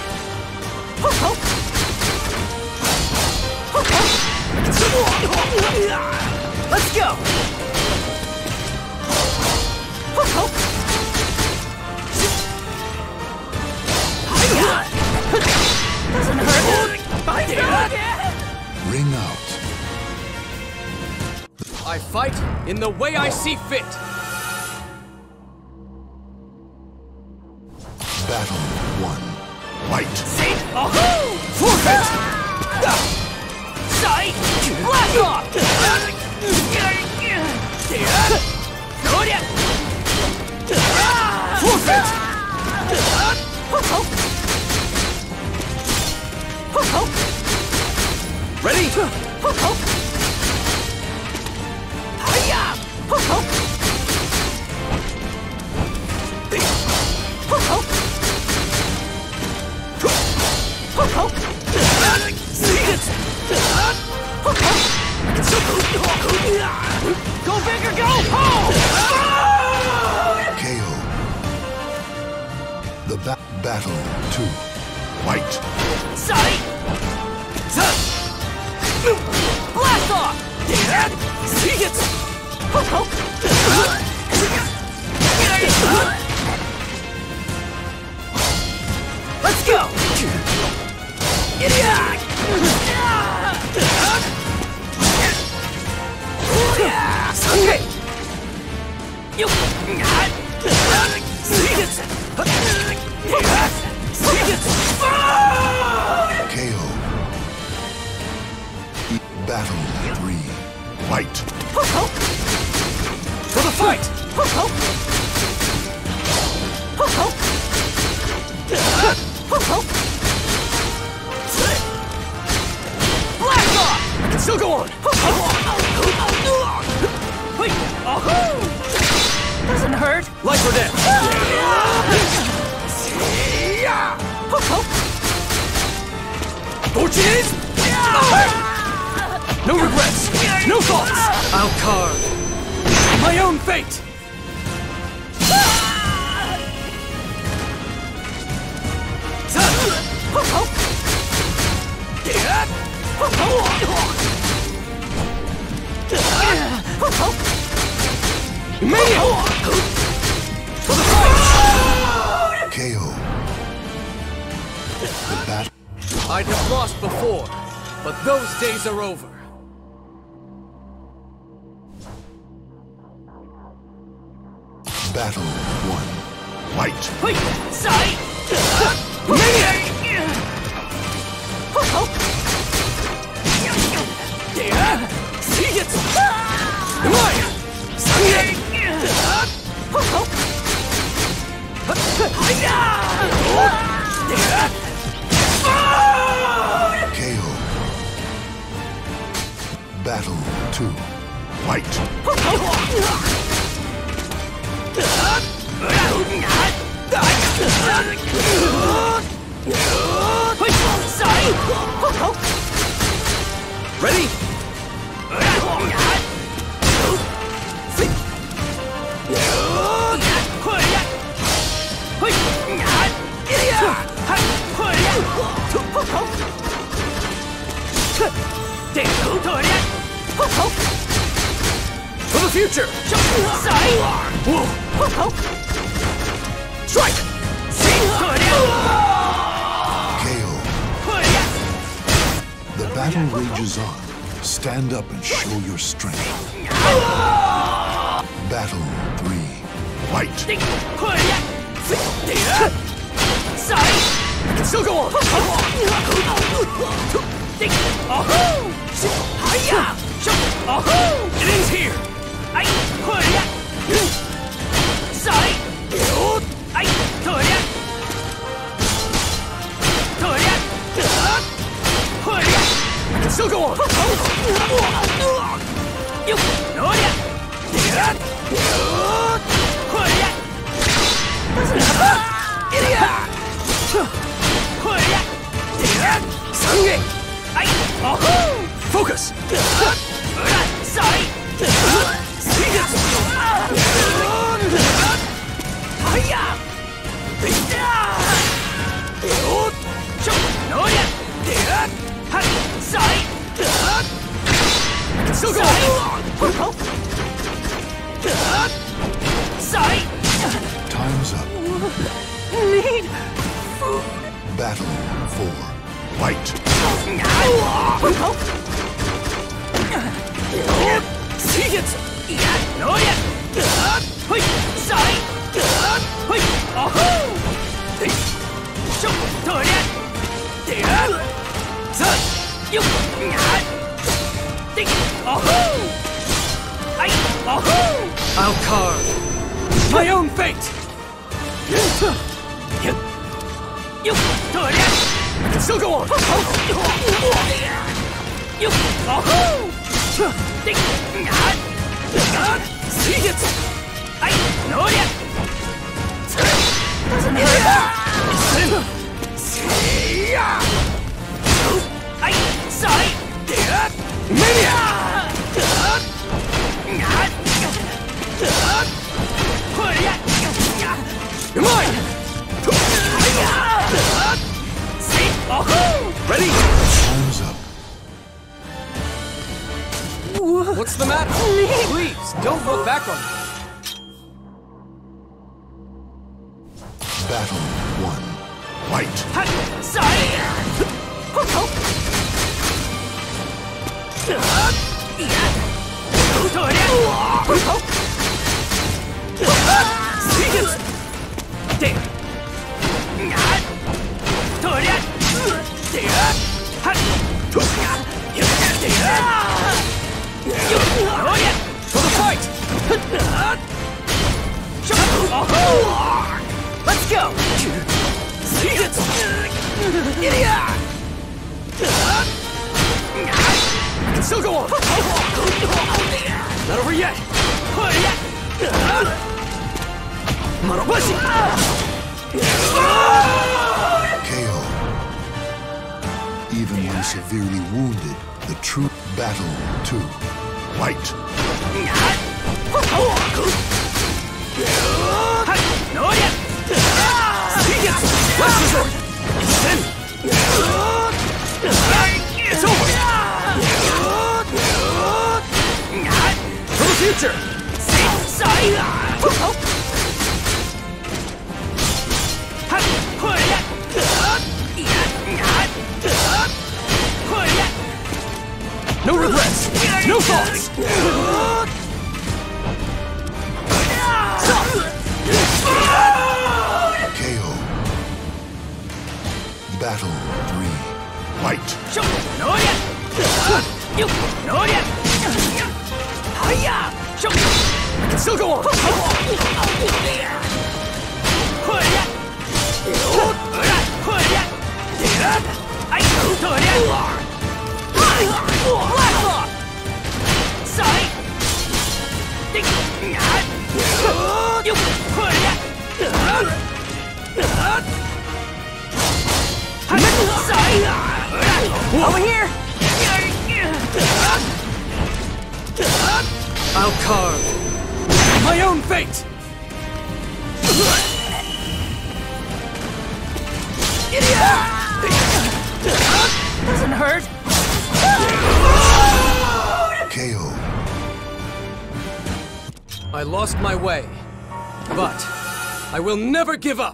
S2: Let's go! Doesn't hurt! I fell again!
S1: Ring out.
S3: I fight in the way I see fit!
S1: Battle 1. Fight!
S2: See? Oh! Forfeit! Sight! Blast off!
S3: Forfeit! Ready?
S2: Go big or go home!
S1: KO. The battle 2. Fight!
S2: Sight! Blast off! See it! Let's go! Idiot! Okay! You! See it! See it!
S1: KO. Battle 3. Fight!
S3: For the fight!
S2: Blast off!
S3: I can still go on!
S2: Wait! Doesn't hurt!
S3: Life or death! Fortune is... I'll carve my own fate! For the fight!
S1: KO. The battle.
S3: I'd have lost before, but those days are over.
S1: Battle 1. Fight!
S3: Maniac!
S1: KO. Battle 2. Fight!
S3: Ready? For the future! Strike!
S1: KO. The battle rages on. Stand up and show your strength. Battle 3. Fight!
S3: I can still go on! It ends here! I can still go on! Focus! Still going!
S1: Time's up.
S2: Need
S1: Battle 4. Fight!
S3: I'll carve my own fate! I can still go on! You're mine! Ready?
S1: Time's up.
S3: What's the matter? Please, don't look back on me.
S1: Battle 1. Fight!
S3: For the fight!
S2: Let's go!
S3: I can still go on! Not over yet! Marabashi!
S1: KO. Even when severely wounded, the true Battle 2. Fight.
S3: Last resort! It's over! For the future! No regrets! No faults!
S1: KO. Battle 3. Fight.
S3: I can still go on!
S2: Over here!
S3: I'll carve my own fate!
S2: Doesn't hurt.
S1: KO.
S3: I lost my way, but I will never give up!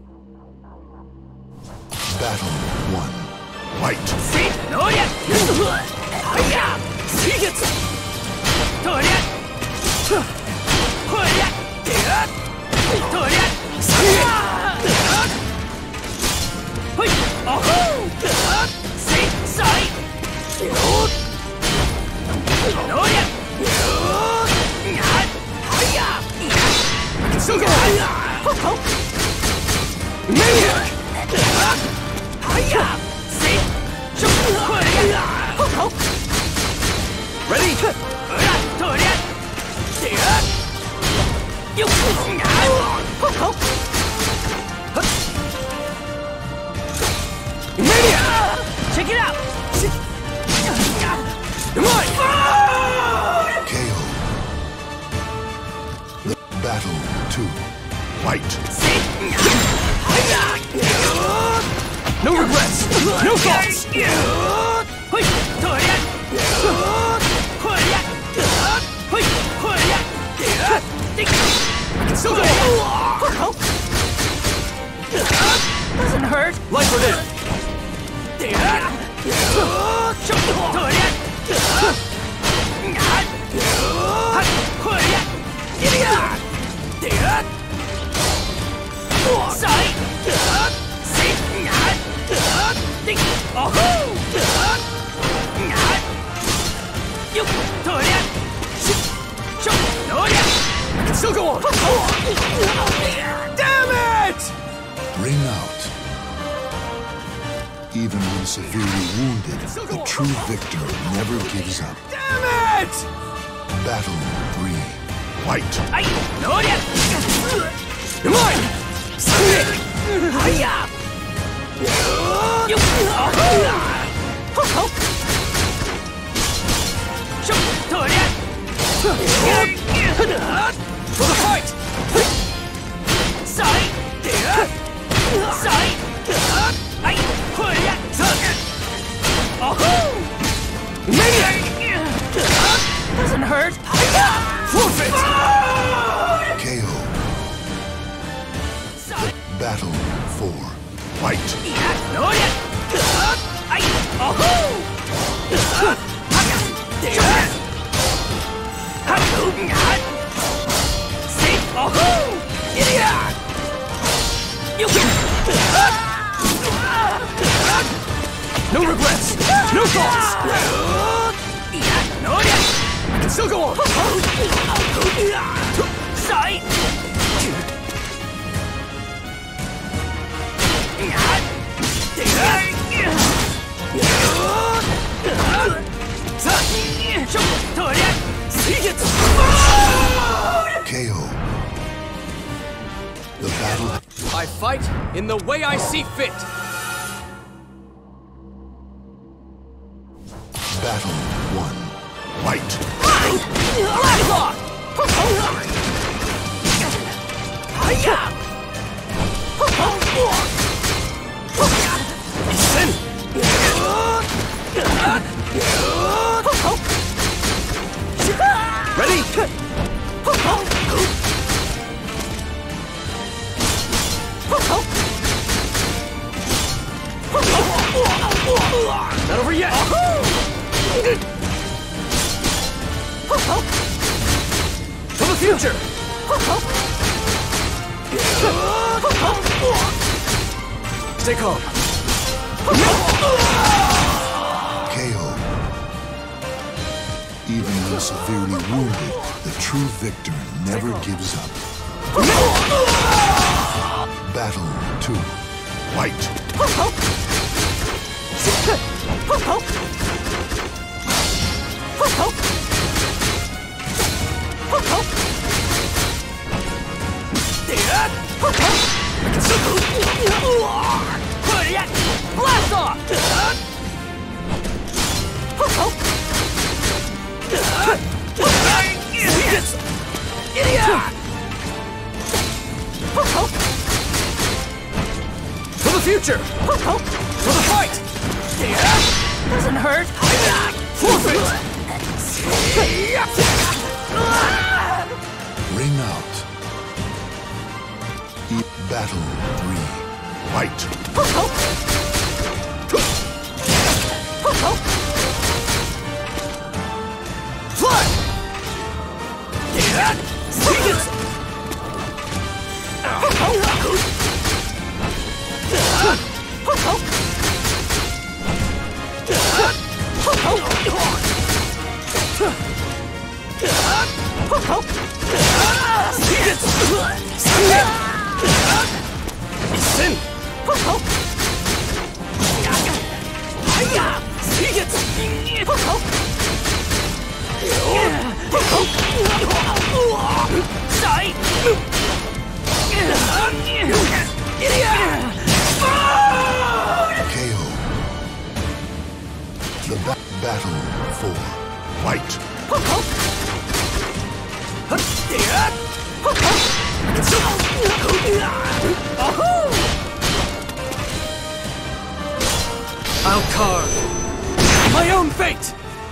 S1: Battle 1. Fight.
S3: Still go on! Maniac! Ready? Maniac!
S2: Check it out!
S3: Come on!
S1: KO. Battle 2. Fight.
S3: No regrets! No faults! Still go on!
S2: Doesn't hurt.
S3: Life or death! Still go on! Damn it!
S1: Ring out. Even when severely wounded, the true victor never gives up.
S3: Damn it!
S1: Battle 3. Fight.
S3: Come on! Stick! For the fight! Maniac!
S2: Doesn't hurt.
S3: Forfeit!
S1: KO. Battle 4. Fight.
S3: No regrets! No faults! I can still go on!
S1: KO. The battle.
S3: I fight in the way I see fit!
S1: Battle 1. Fight.
S2: Blast off! Hiya!
S3: Sin! Ready? Not over yet! To the future! Stay calm.
S1: KO. Even when severely wounded, the true victor never gives up. Battle 2. Fight!
S2: Blast off!
S3: To the future! To the fight!
S2: Doesn't hurt.
S3: Forfeit!
S1: Ring out. Battle 3. Fight!
S3: Fly! Sin!
S1: KO. The battle 4. Fight!
S3: I'll carve my own fate!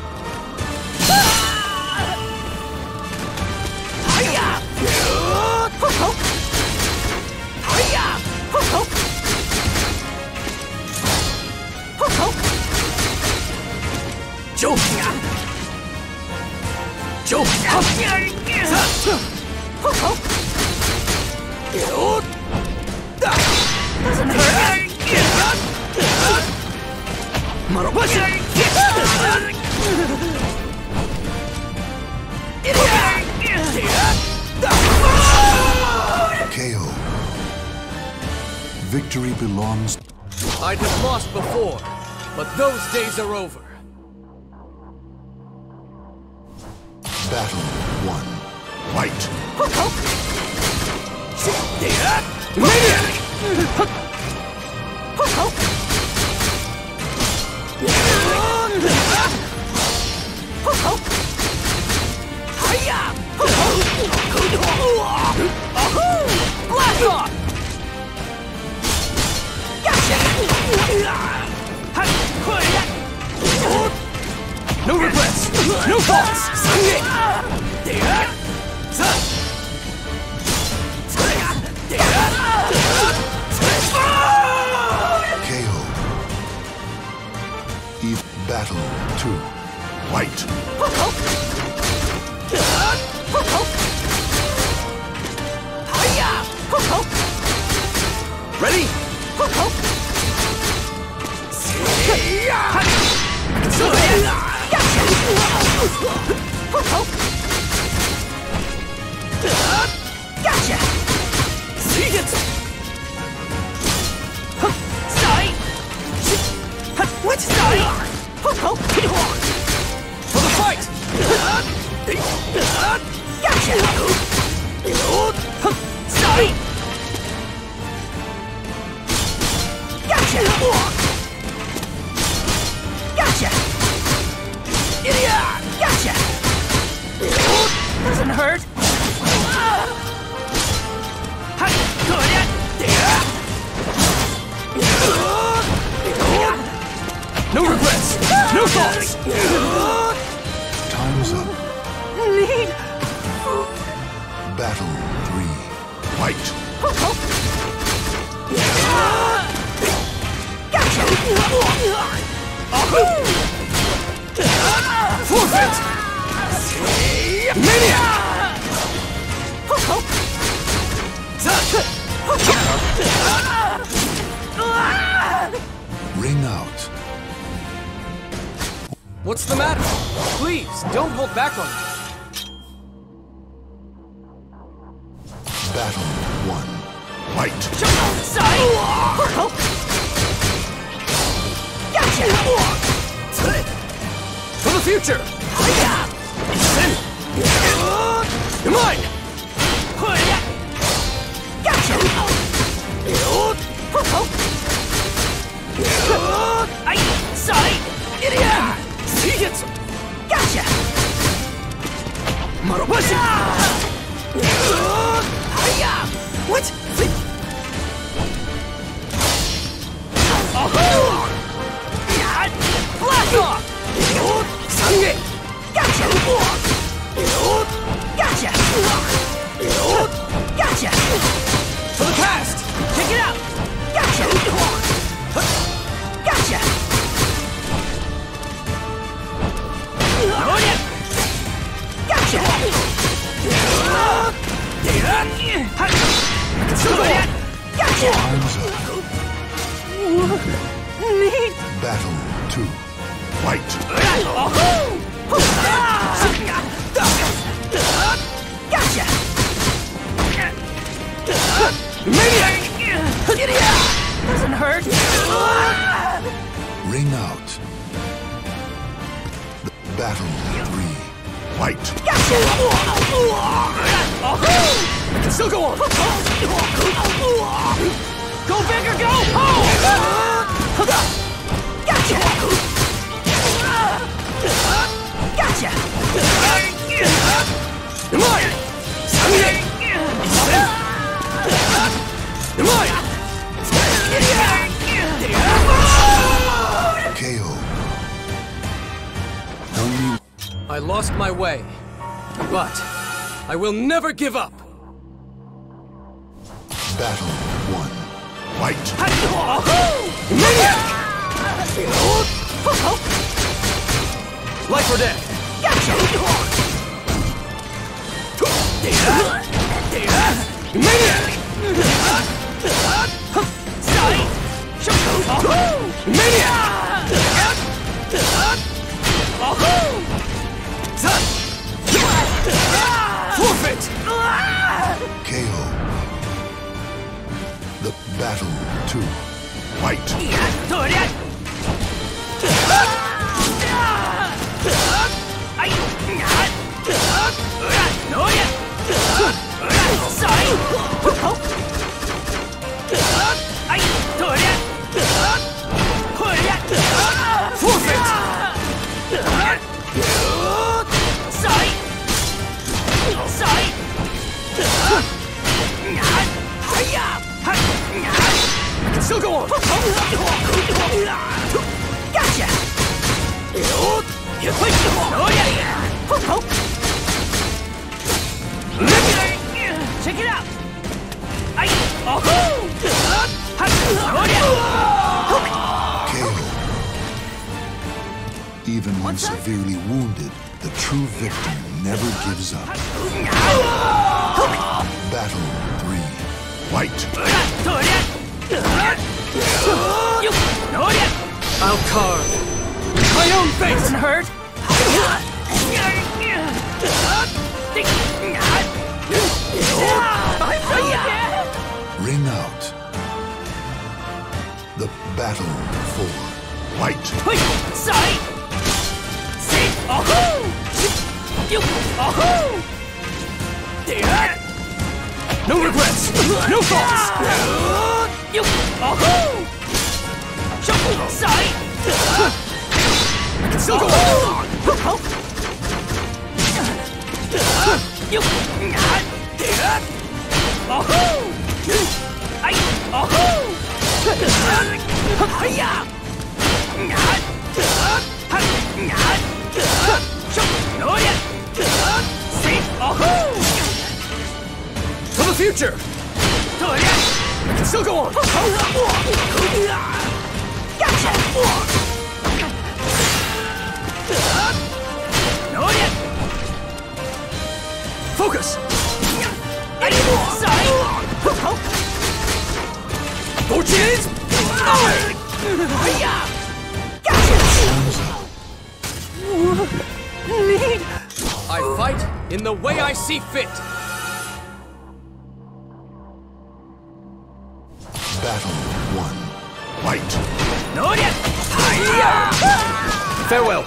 S2: Doesn't hurt.
S1: KO. Victory belongs.
S3: I'd have lost before, but those days are over.
S1: Battle 1. Fight!
S2: Blast off!
S3: No regrets! No faults!
S1: KO. Battle 2. Fight!
S3: Ready?
S2: Gotcha! See it! Side! What side?
S3: For the fight!
S2: Gotcha! Side! Gotcha! Gotcha! hurt.
S3: No regrets! No thoughts!
S1: Time's up.
S2: Need.
S1: Battle 3. Fight!
S3: Forfeit! Maniac!
S1: Ring out.
S3: What's the matter? Please, don't hold back on me.
S1: Battle 1. Fight!
S3: For the future! You're mine!
S2: Gotcha!
S3: Marobashi!
S2: What? Blast off!
S3: Sange!
S2: Gotcha! Gotcha! Gotcha!
S3: For the past!
S2: Check it out! Gotcha! Gotcha! Gotcha! Gotcha!
S1: Time's up.
S2: Need.
S1: Battle 2. Fight!
S2: Gotcha!
S3: Maniac!
S2: Doesn't hurt.
S1: Ring out. Battle 3. Fight!
S2: Gotcha!
S3: Still go on!
S2: Go big or go home! Gotcha! Gotcha!
S3: You're mine! Sange! You're mine!
S1: KO. Only
S3: I lost my way, but I will never give up!
S1: Battle 1. Fight!
S3: Maniac! Life or death! Maniac! Forfeit!
S1: KO. The Battle 2. Fight!
S3: Still go on!
S2: Gotcha! Check it out!
S1: KO. Even when severely wounded, the true victor never gives up. Battle 3. Fight!
S3: I'll carve my own face!
S2: Doesn't hurt.
S1: Ring out. The Battle 4. Fight!
S3: No regrets! No thoughts! Still go on! For the future! I can still go on! Focus! Fortunes! I fight in the way I see fit!
S1: Battle 1. Fight!
S3: Farewell!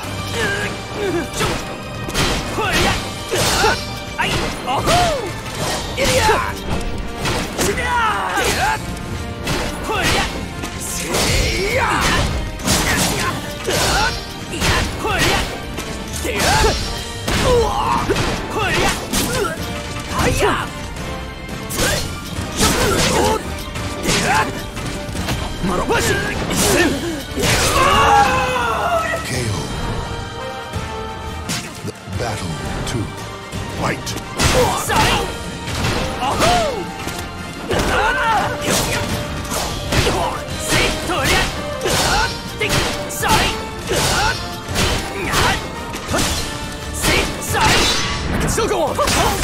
S1: KO. Battle 2. Fight!
S3: I can still go on!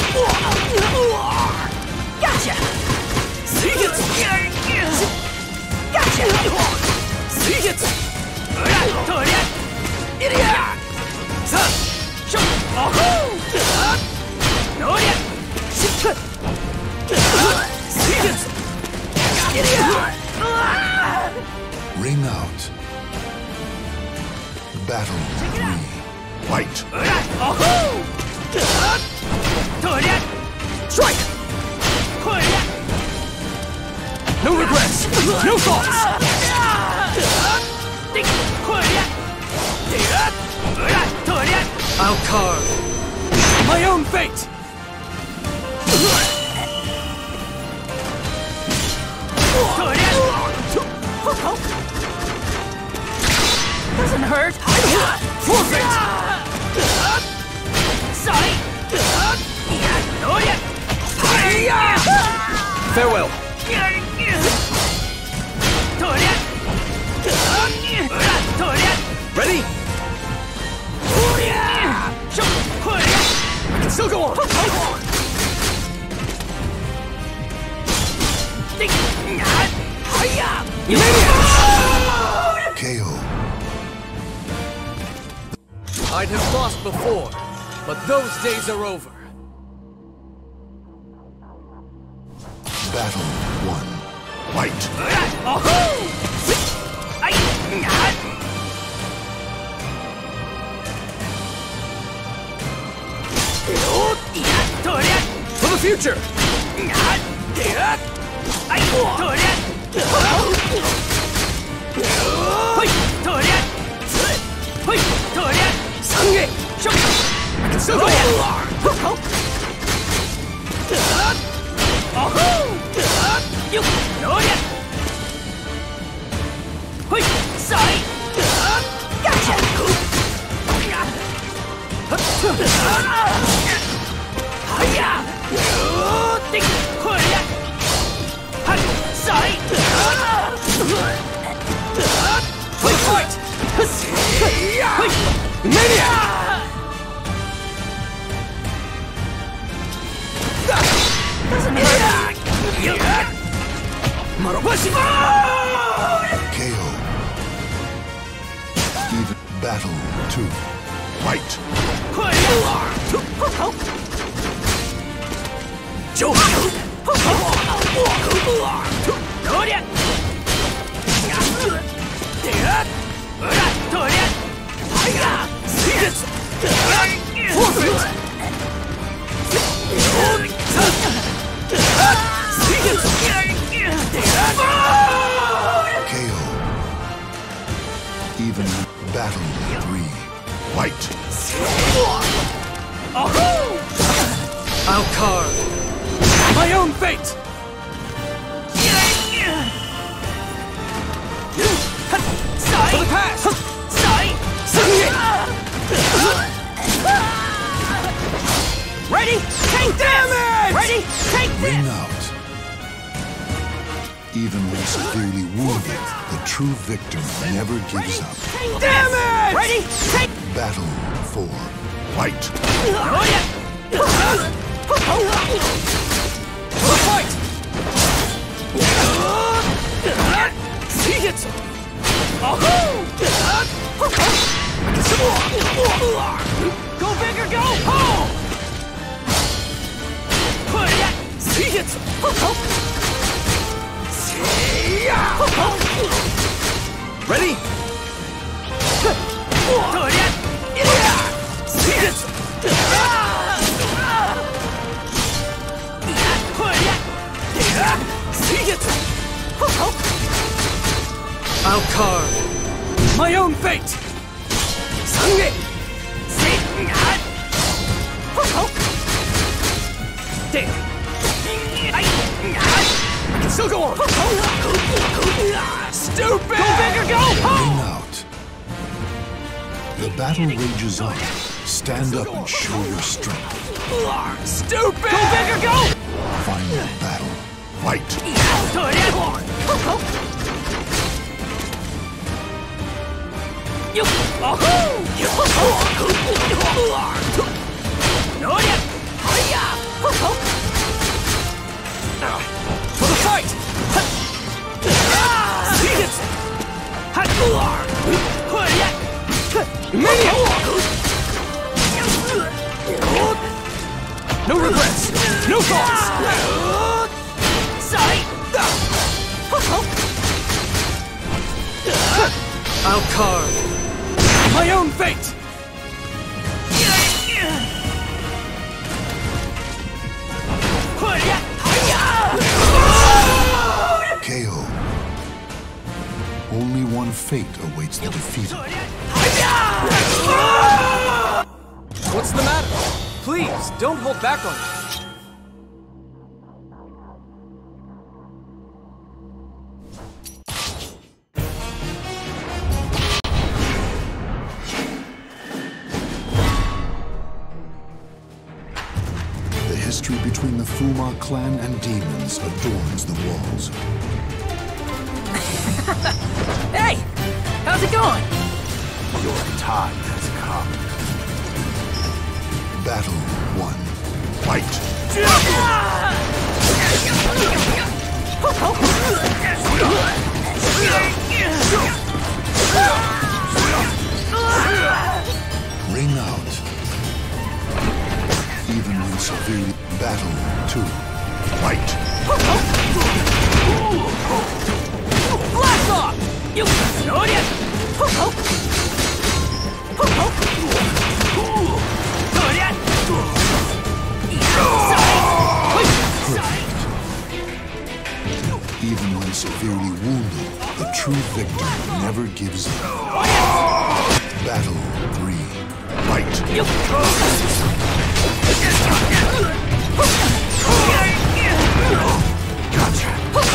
S2: Gotcha! See it! Gotcha! See it! Idiot!
S1: Ring out. Battle 3. Fight!
S3: Strike! No regrets! No thoughts! I'll carve my own fate!
S2: Doesn't hurt!
S3: Forfeit! Farewell! Ready? I can still go on! You made it!
S1: KO.
S3: I'd have lost before, but those days are over.
S1: Battle 1. Fight!
S3: For the future! Sange! I can still go on! Fight! Maniac!
S1: KO. Even battle 2. Fight! KO. Even battle 3. Fight!
S3: I'll carve my own fate! For the past!
S2: Ready? Take damage! Ready? Take
S1: Ring
S2: this!
S1: out. Even when severely wounded, the true victor never gives up.
S2: Take damage! Ready? Take...
S1: Battle for fight.
S3: Fight! See it!
S2: Go big or go home!
S3: See it! Ready? See it! See it! I'll carve my own fate! Sangye! There! I can still go on! Stupid!
S2: Go big or go
S1: Ring
S2: home!
S1: out. The battle rages on. Stand up and show your strength.
S3: Stupid!
S2: Go big or go!
S1: Final battle. Fight.
S3: For the fight! See it! No regrets! No thoughts! I'll carve my own fate!
S1: KO. Only one fate awaits the defeated.
S3: What's the matter? Please, don't hold back on me.
S1: The history between the Fuma clan and demons adorns the walls.
S2: Hey! How's it going?
S1: Your time has come. Battle 1. Fight! Ring out. Even when severely... Battle 2. Fight!
S2: Blast off! You know it!
S1: Even when severely wounded, the true victor never gives up. Battle 3. Fight! Gotcha!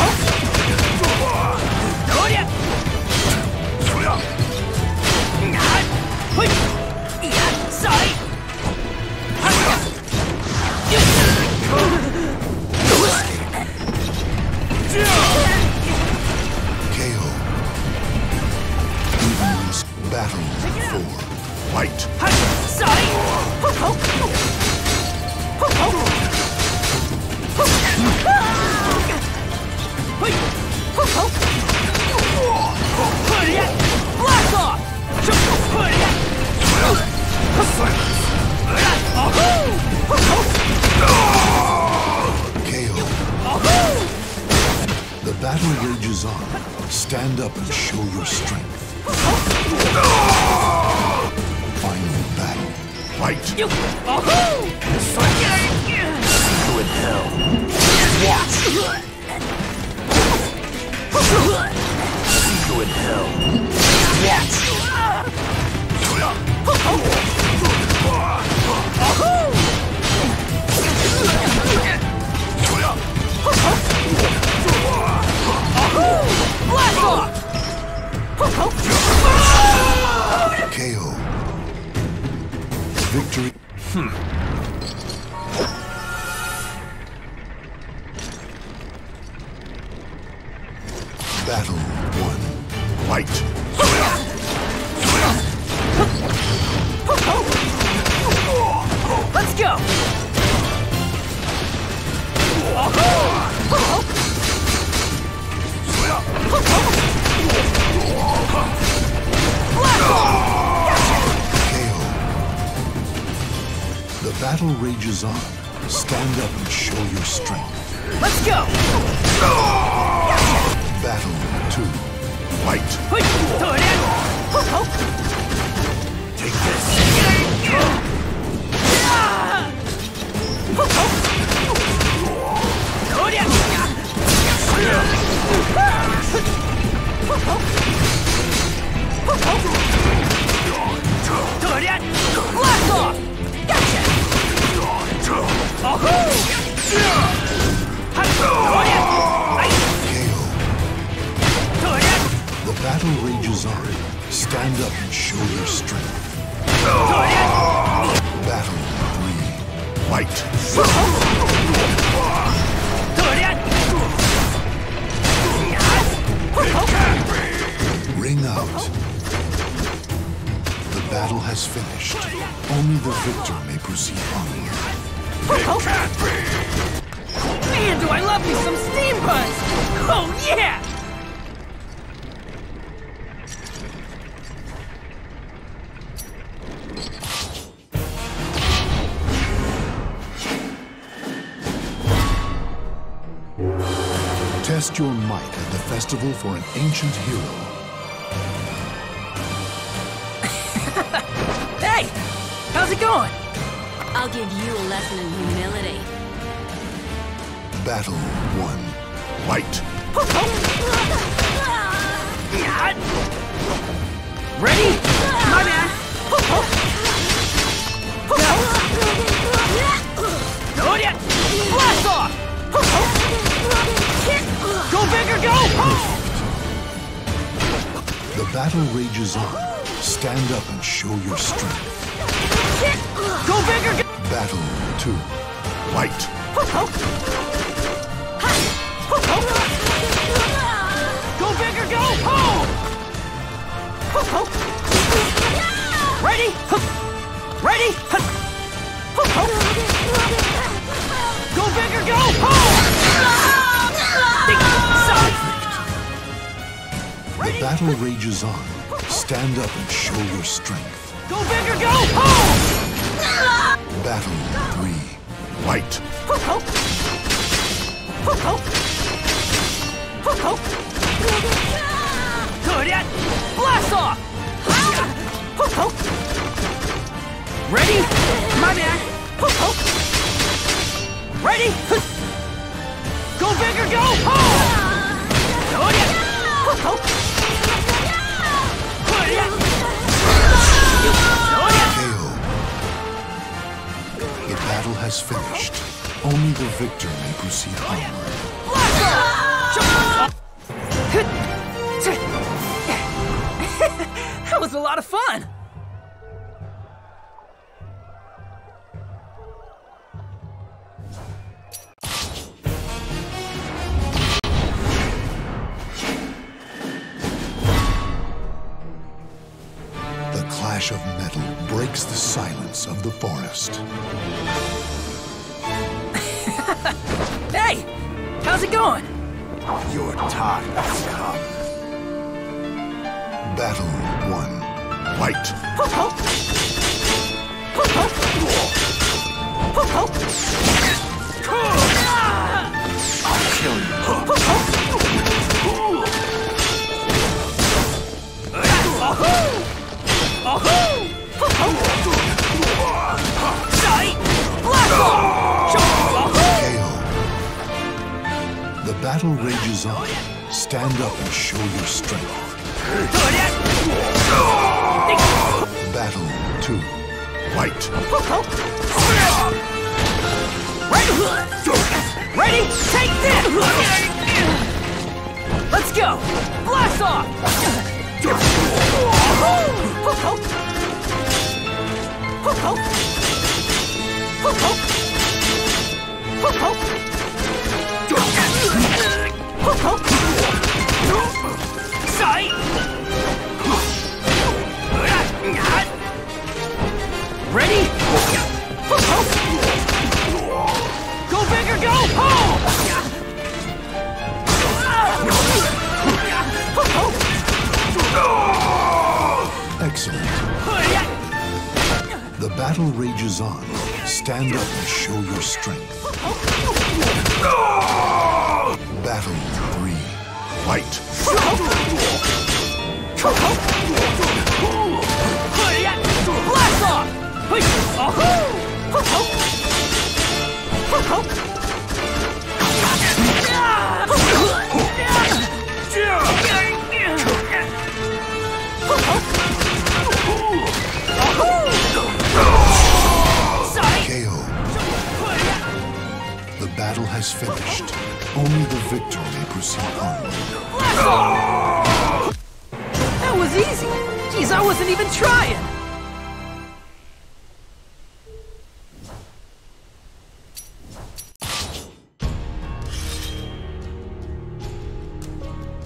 S1: KO. Evens. Battle 4. Fight!
S2: Blast off!
S1: KO. The battle rages on. Stand up and show your strength. Final battle. Fight!
S3: See you in hell. Watch! See you in hell. Watch!
S1: Victory. Battle 1. Fight!
S2: Let's go!
S1: The battle rages on. Stand up and show your strength.
S2: Let's go!
S1: Battle 2. Fight!
S2: Take this! Blast off! Gotcha!
S1: The battle rages on. Stand up and show your strength. Battle 3. Fight! Ring out. The battle has finished. Only the victor may proceed onward.
S2: Man, do I love me some steam buzz! Oh yeah!
S1: Test your might at the festival for an ancient hero.
S2: Hey! How's it going?
S4: I'll give you a lesson in humility.
S1: Battle 1. Fight!
S2: Ready? My bad! Blast off! Go big or go home!
S1: The battle rages on. Stand up and show your strength.
S2: Go big or go...
S1: Battle 2. Fight!
S2: Go big or go home! Ready? Ready? Go big or go home!
S1: The battle rages on. Stand up and show your strength.
S2: Go big or go home!
S1: Battle 3. Fight!
S2: Blast off! Ready? My bad! Ready? Go big or go home!
S1: The battle has finished. Only the victor may proceed onward.
S2: That was a lot of fun!
S1: The clash of metal breaks the silence of the forest.
S2: Hey! How's it going?
S1: Your time has come. Battle 1. Fight! I'll kill you. The battle rages on. Stand up and show your strength. Battle 2. Fight!
S2: Ready? Take this! Let's go! Blast off! Ready? Go big or go home!
S1: Excellent. The battle rages on. Stand up and show your strength. Battle 3. Fight!
S2: Blast off!
S1: KO. The battle has finished. Only the victor may proceed onward.
S2: That was easy! Geez, I wasn't even trying!